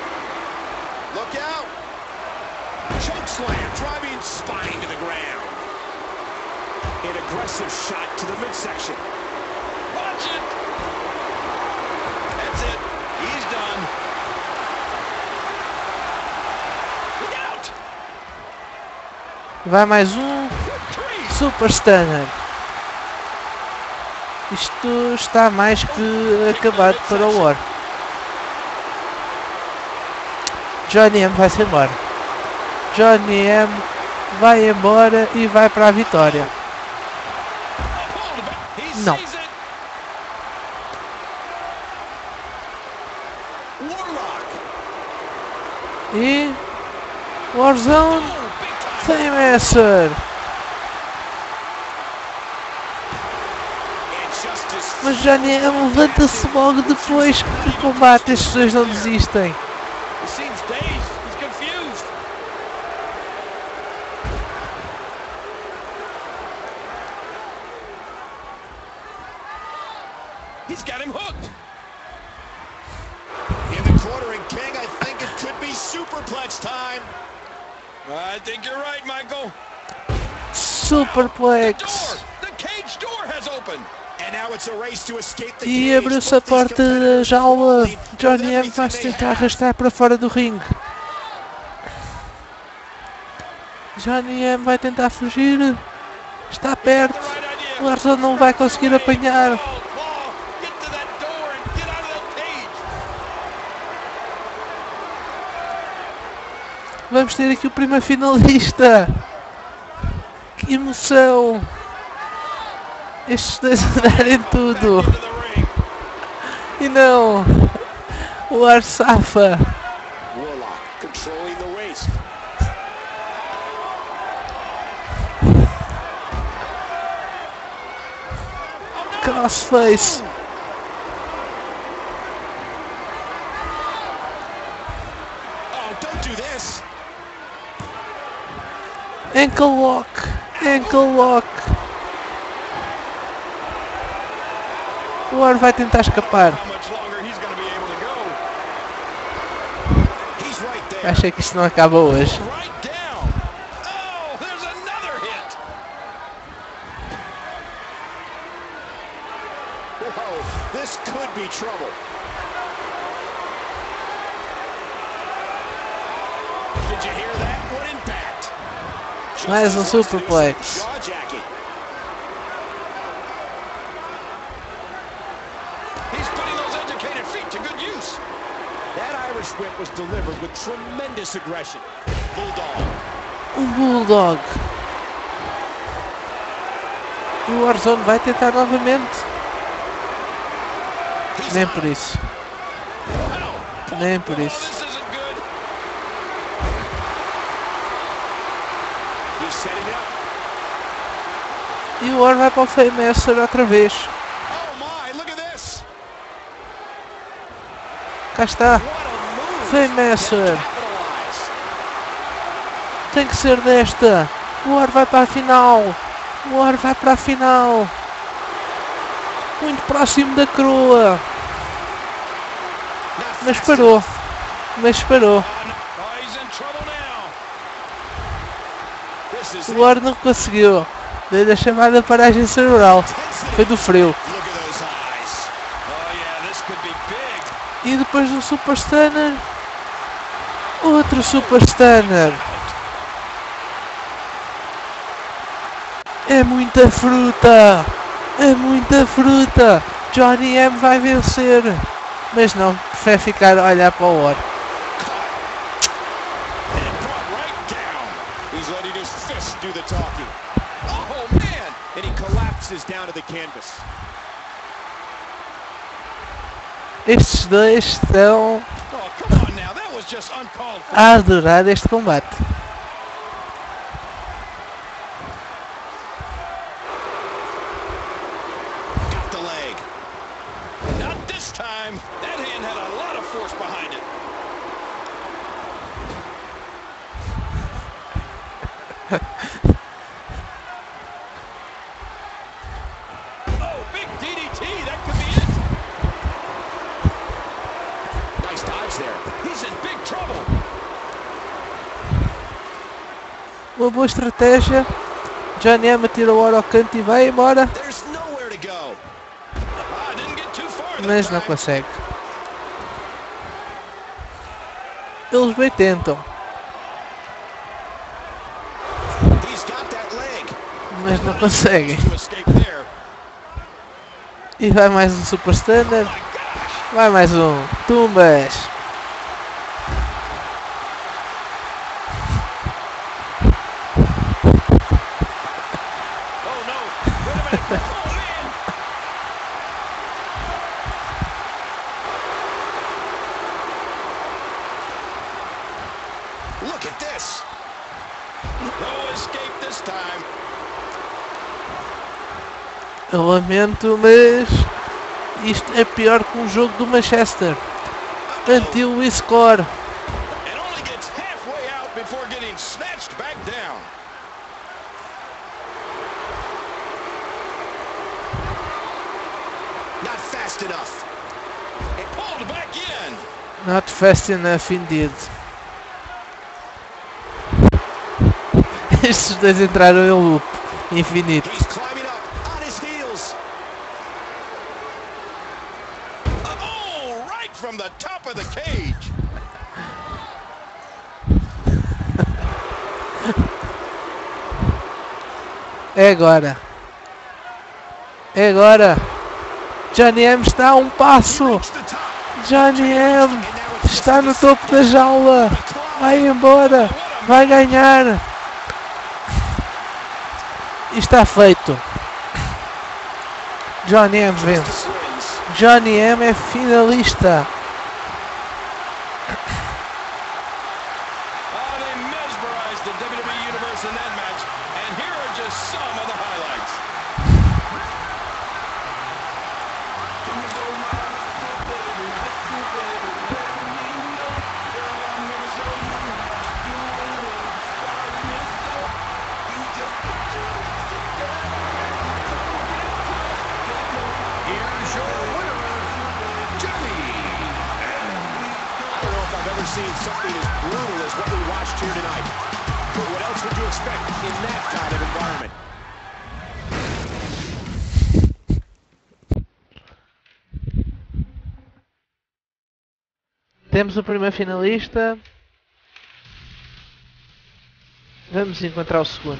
Vai mais um Super Stunner. Isto está mais que acabado para o War. Johnny M vai-se embora. Johnny M vai embora e vai para a vitória. Não. E Warzone Fameasser. Mas Johnny M levanta-se logo depois que combate, as pessoas não desistem. He's got him hooked. In the quartering, King, I think it could be superplex time. I think you're right, Michael. Superplex. The cage door has opened. And now it's a race to escape the E abriu-se a porta da jaula. Johnny M vai se tentar arrastar para fora do ringue. Johnny M vai tentar fugir. Está perto. O Warzone não vai conseguir apanhar. Vamos ter aqui o primeiro finalista. Que emoção. Estes dois andarem tudo. E não. O ar safa. Warlock controlling the waist. Crossface. Oh, don't do this. Ankle lock. Ankle lock. O ar vai tentar escapar. How much longer he's going to be able to go? He's right there. Achei que isto não acaba hoje. Right down. Oh, there's another hit. Whoa, this could be trouble. Did you hear that? What impact? Mais um superplex. Jaw-jacking. He's putting those educated feet to good use. That Irish whip was delivered with tremendous aggression. Bulldog. Um bulldog. E o Warzone vai tentar novamente. He's Nem on por it. isso. Wow. Nem por Oh, isso. this isn't good. He's setting up. E o War vai para o Faymaster outra vez. Oh my, look at this. Cá está. What a move. Faymaster. Capitalize. Tem que ser desta. O War vai para a final. O War vai para a final. Muito próximo da coroa. Not Mas fast parou. enough. Mas parou. Oh, he's in trouble now. This is O War não conseguiu. Dei-lhe a chamada paragem cerebral. Foi do frio. Look at those eyes. Oh, yeah, this could be big. E depois do Super Stunner. Outro Super Stunner. É muita fruta. É muita fruta. Johnny M vai vencer. Mas não, prefere ficar a olhar para o War. And brought right down. He's letting his fist do the talking. Oh man! And he collapses down to the canvas. Estes dois estão Oh, come on now. That was just uncalled for. a adorar este combate. Got the leg. Not this time. That hand had a lot of force behind it. Oh, big D D T. That could be it. Nice dodge there. He's in big trouble. Uma boa estratégia. Johnny M tira o War ao canto e vai embora. There's nowhere to go. Ah, didn't get too far that Mas não time. consegue. Eles bem tentam. He's got that leg. Mas não conseguem. To escape there. E vai mais um Super Stunner. My gosh. Vai mais um. Tumbas. Oh, no. Wait a minute. Oh, man. Look at this. No escape this time. Eu lamento, mas isto é pior que um jogo do Manchester. Until we score. And only gets halfway out before getting snatched back down. Not fast enough. And pulled back in. Not fast enough indeed. Estes dois entraram em loop infinito. He's climbing up on his heels. Oh, right from the top of the cage. É agora. É agora. Johnny M está a um passo. Reach the top. Johnny M And now it's está no just topo da jaula. Vai embora. Vai ganhar. E está feito. Johnny M vence. Johnny M é finalista. Seen something as brutal as what we watched here tonight. But what else would you expect in that kind of environment? Temos o primeiro finalista. Vamos encontrar o segundo.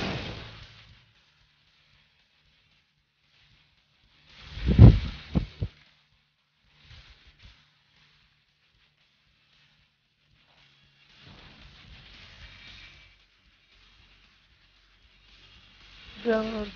God.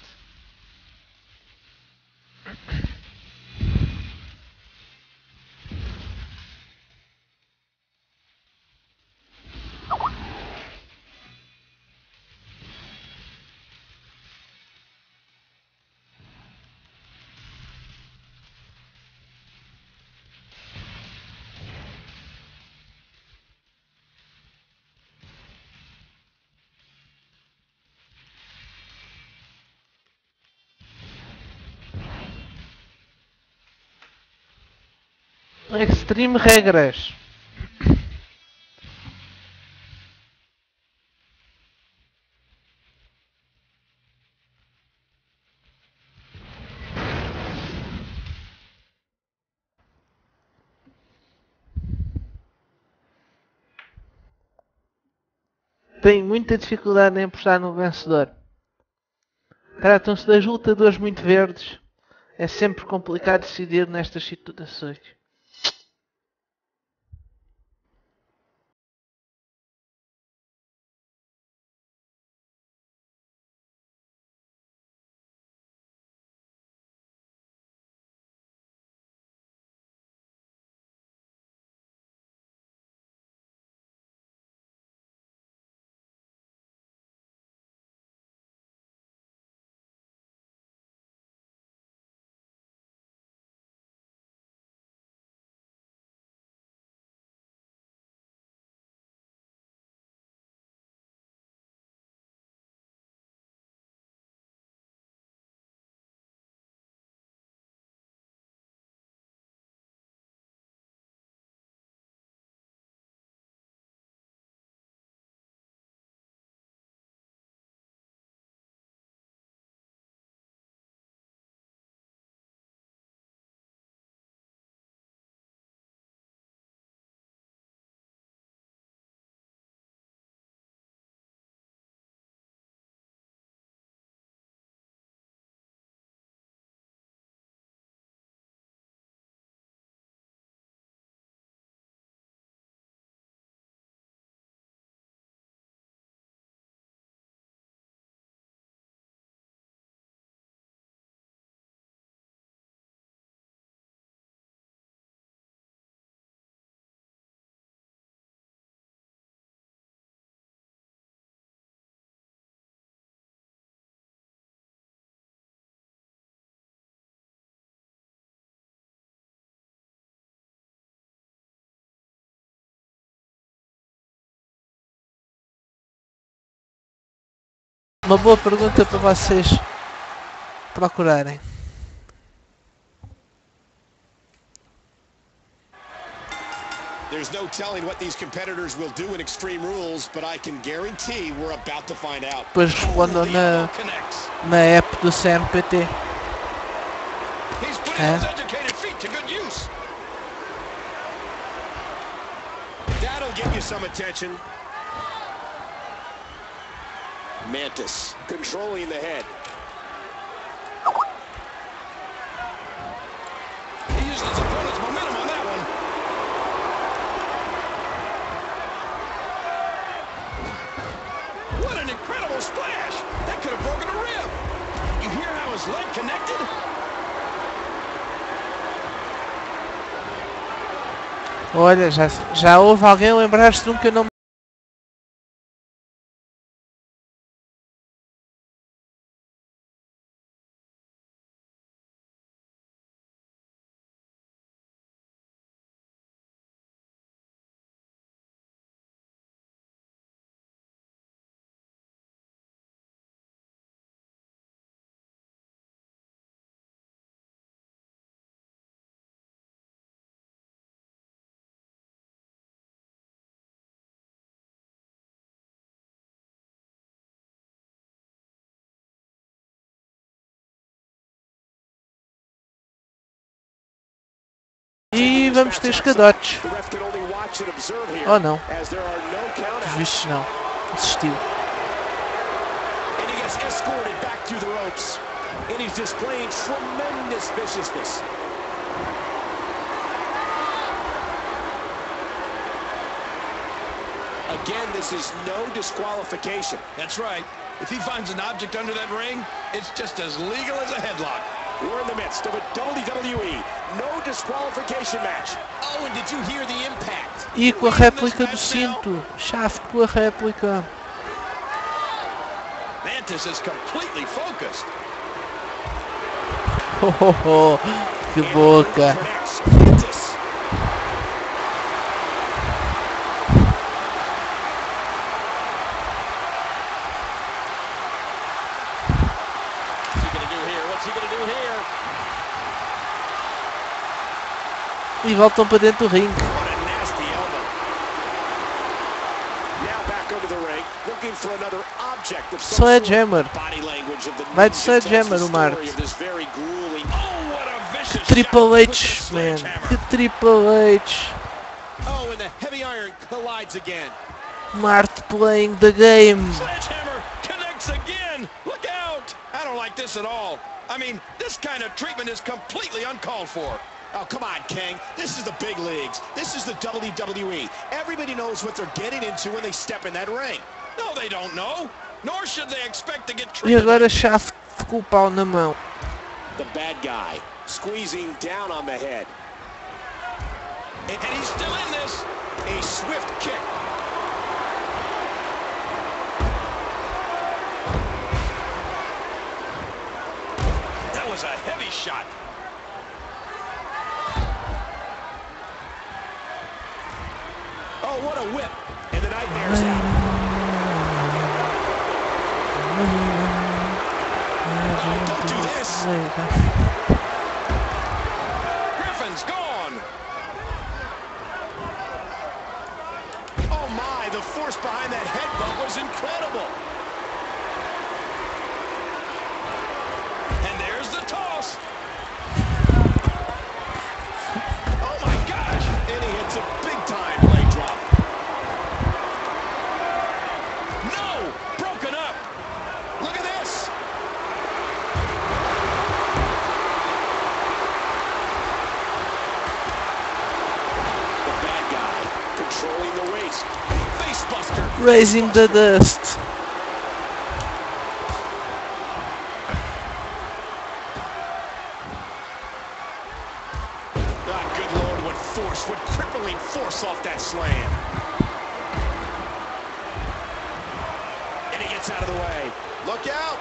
Extreme regras. Tenho muita dificuldade em apostar no vencedor. Tratam-se das lutadores muito verdes. É sempre complicado decidir nestas situações. Uma boa pergunta para vocês procurarem. There's no telling what these competitors will do in Extreme Rules, but I can guarantee we're about to find out. Depois respondam na, na app do C M P T. É. That'll give you some attention. Mantis controlling the head. He used his opponent's momentum on that one. What an incredible splash! That could have broken a rib. You hear how his leg connected? Olha, já, já houve alguém lembrar-se de um que eu não... E vamos ter escadotes. Oh não. Os vistos não. Desistiu. Again, this is no disqualification. That's right. If he finds an object under that ring, it's just as legal as a headlock. We're in the midst of a W W E no disqualification match. Oh, and did you hear the impact? E com a réplica do cinto. Shaft com a réplica. Mantis is completely focused. Oh, oh, oh. Que boca. E voltam para dentro do ringue. Sledgehammer. Vai de Sledgehammer o Marte. Que Triple H, man. Que Triple H. Marte playing the game. Sledgehammer connects again. Look out! I don't like this at all. I mean, this kind of treatment is completely uncalled for. Oh, come on, King. This is the big leagues. This is the W W E. Everybody knows what they're getting into when they step in that ring. No, they don't know. Nor should they expect to get E treated. agora Shaft com o pau na mão. The bad guy squeezing down on the head. And he's still in this. A swift kick. That was a heavy shot. Oh, what a whip. And the Nightmare's out. Don't do this. Griffin's gone. Oh, my. The force behind that headbutt was incredible. And there's the toss. Oh, my gosh. And he hits a big-time leg drop. No! Broken up. Look at this. The bad guy controlling the waist. Facebuster. Raising the dust. Ah, good Lord, what force, what crippling force off that slam. And he gets out of the way. Look out.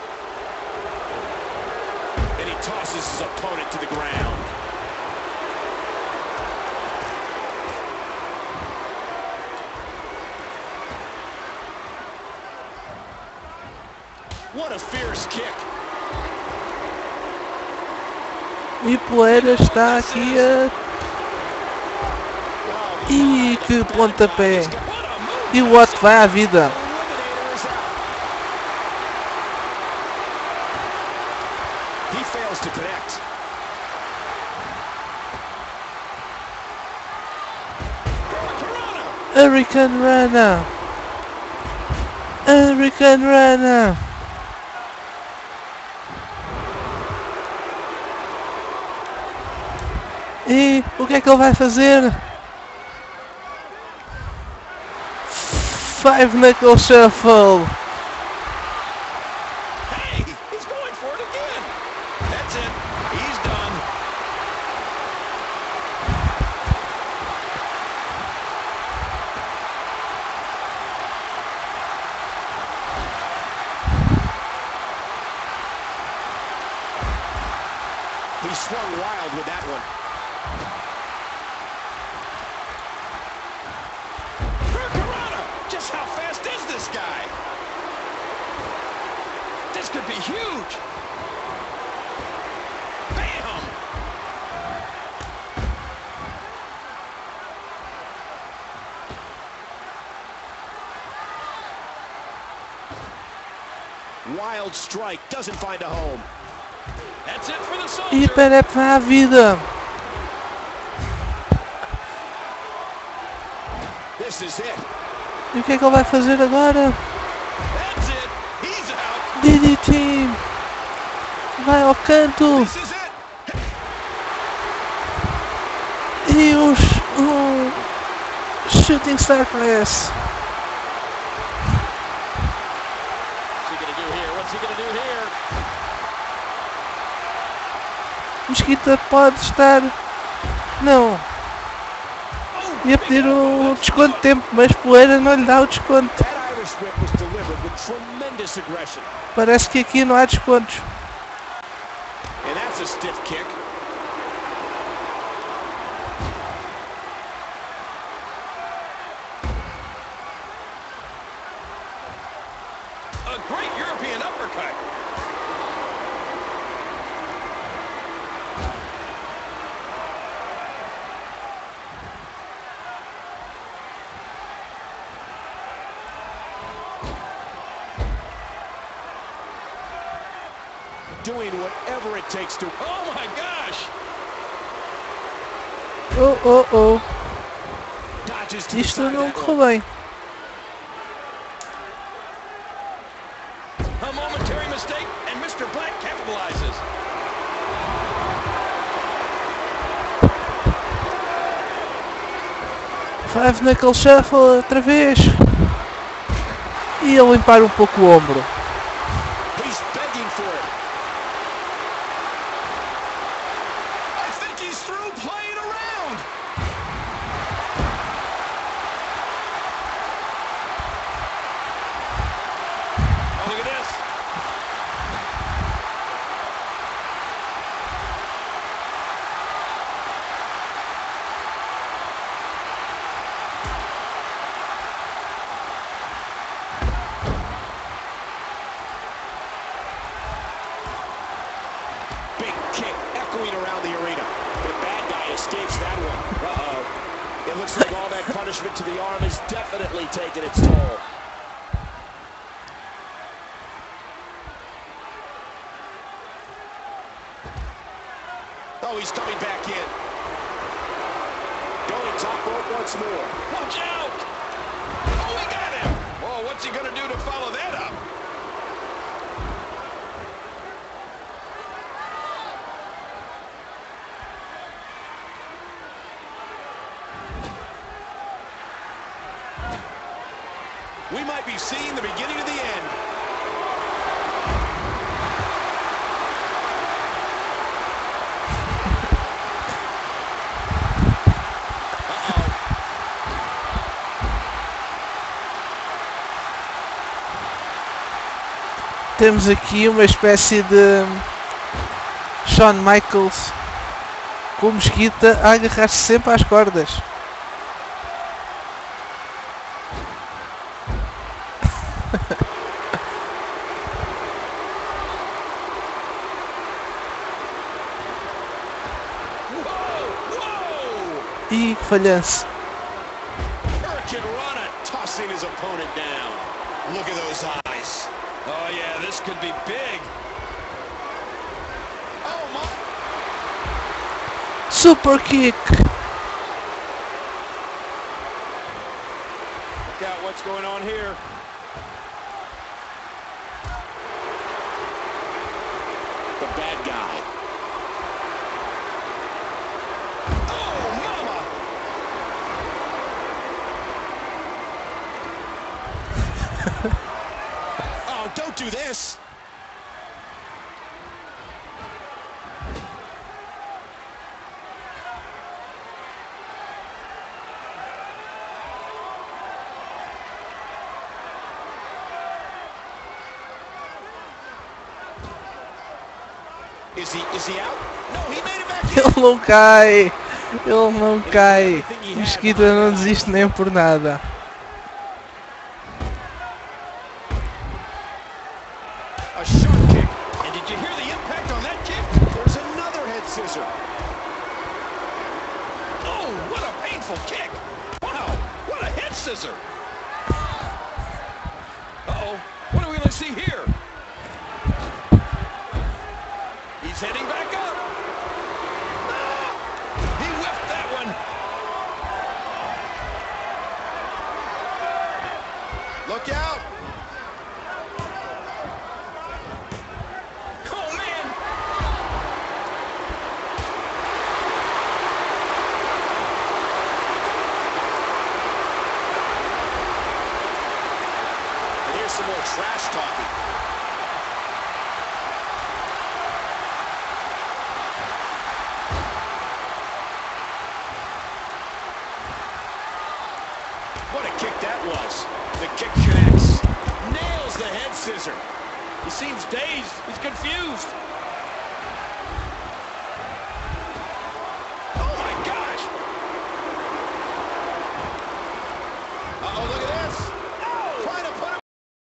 And he tosses his opponent to the ground. What a fierce kick. E Poeira está aqui a... Ih, que pontapé. E o Watt vai à vida. He fails to connect. Hurricane Rana. Hurricane Rana. E o que é que ele vai fazer? Five Knuckle Shuffle. Hey, he's going for it again. That's it. He's done. He swung wild with that one. Hurricanrana! Just how fast is this guy? This could be huge. Bam! Wild strike, doesn't find a home. That's it for the E soldier. para para a vida. This is it. E o que é que ele vai fazer agora? That's it. He's out. D D T. Vai ao canto. This is it. E os um, Shooting Star Press. What's he gonna do here? What's he gonna do here? Mesquita pode estar. Não. Ia pedir o desconto de tempo, mas Poeira não lhe dá o desconto. That Irish whip was delivered with tremendous aggression. Parece que aqui não há descontos. And that's a stiff kick. A great European uppercut. Doing whatever it takes to. Oh my gosh! Oh, oh, oh. Dodges to the Isto side não of that correu one. bem. A momentary mistake, and Mister Black capitalizes. Five Knuckle Shuffle outra vez. E a limpar um pouco o ombro. He's begging for it. I think he's through playing around. Oh, look at this. Big kick echoing around the arena. The bad guy escapes that one. Uh-oh. It looks like all that punishment to the arm is definitely taking its toll. Oh, he's coming back in. Going top rope once more. Watch out! Oh, we got him! Oh, what's he gonna do to follow that up? We might be seeing the beginning of the end. Temos aqui uma espécie de Shawn Michaels com Mesquita a agarrar-se sempre às cordas. E que falhanço. Hurricanrana tossing his opponent down. Look at those eyes. Oh, yeah, this could be big. Oh, my. Super kick. Look out what's going on here. The bad guy. Oh, mama! Oh, don't do this. Is he, is he out? No, he made it back in. Ele não cai. Ele não cai. Mesquita não desiste nem por nada. A sharp kick. And did you hear the impact on that kick? There's another head scissor. Oh, what a painful kick. Wow, what a head scissor. Uh-oh, what are we going to see here? He's heading back up. Ah, he whiffed that one. Look out. Oh, man. And here's some more trash talking. What a kick that was. The kick connects. Nails the head scissor. He seems dazed. He's confused. Oh, my gosh. Uh-oh, look at this. Oh. Trying to put him.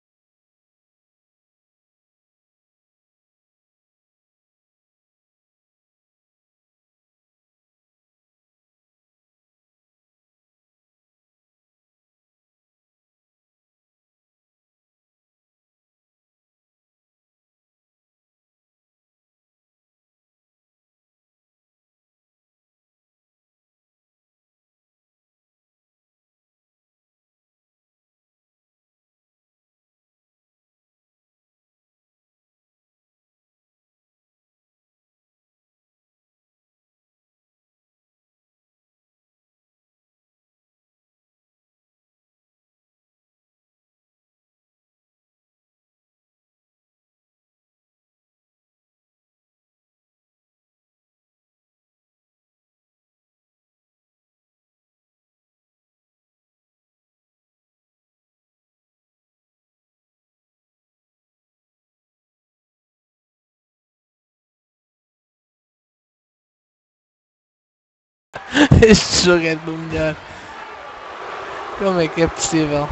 Este jogo é do melhor. Como é que é possível?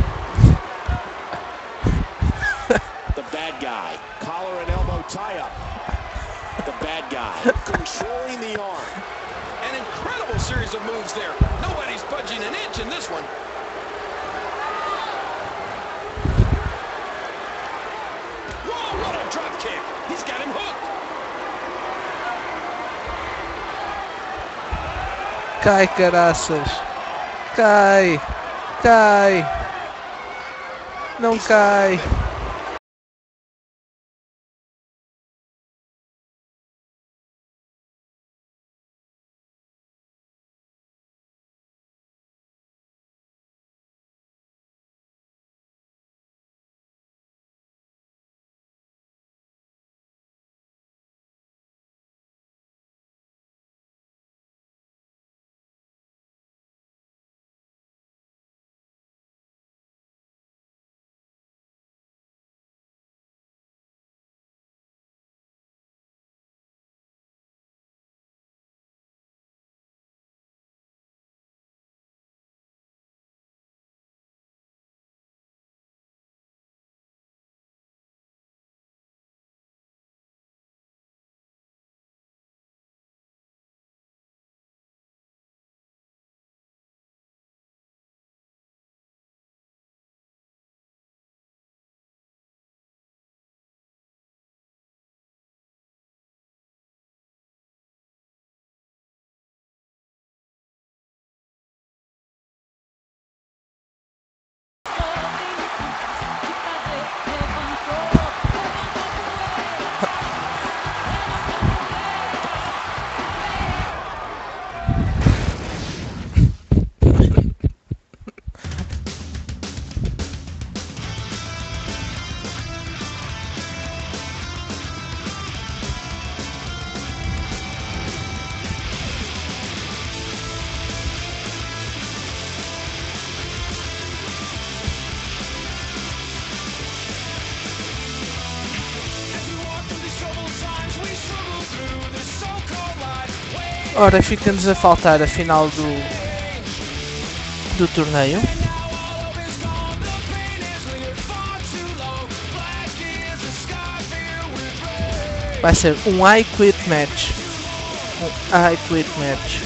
The bad guy. Collar and elbow tie-up. The bad guy. Controlling the arm. An incredible series of moves there. Nobody's budging an inch in this one. Whoa, what a drop kick. He's got him hooked. Cai, caraças. Cai. Cai. Não cai. Ora, fica-nos a faltar a final do, do torneio. Vai ser um I Quit Match. Um I Quit Match.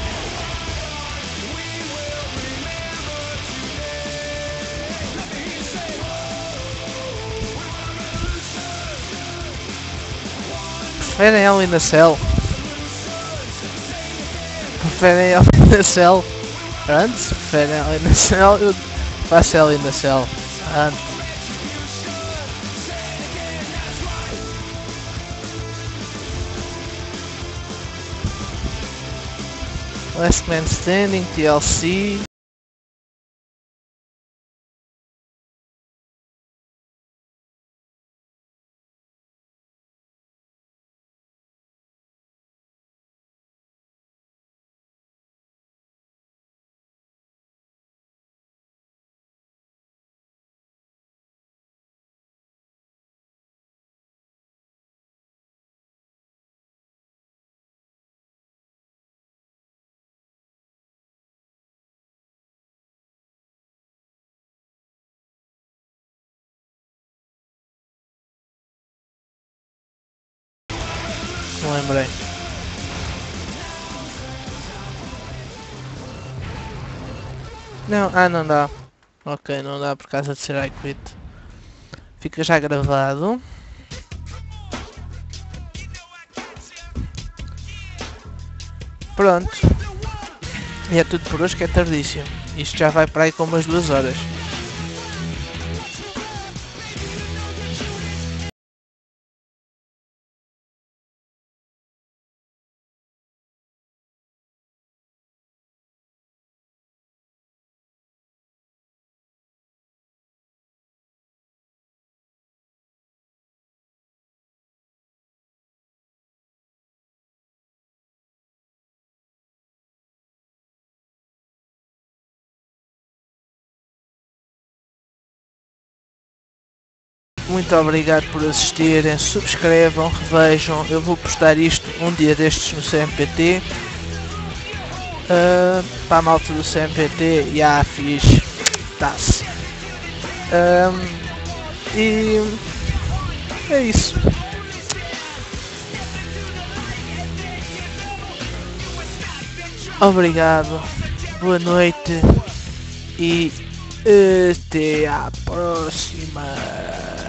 Preferem Hell in a Cell? Preferem Hell in a Cell? Antes, preferem Hell in a Cell? Eu faço Hell in a Cell. Antes. Last Man Standing, T L C. Não lembrei. Não, ah não dá. Ok, não dá por causa de ser I Quit. Fica já gravado. Pronto. E é tudo por hoje, que é tardíssimo. Isto já vai para aí com umas duas horas. Muito obrigado por assistirem, subscrevam, revejam, eu vou postar isto um dia destes no C M P T. Uh, para a malta do C M P T, já fiz, tá-se. Um, e é isso. Obrigado, boa noite e até à próxima.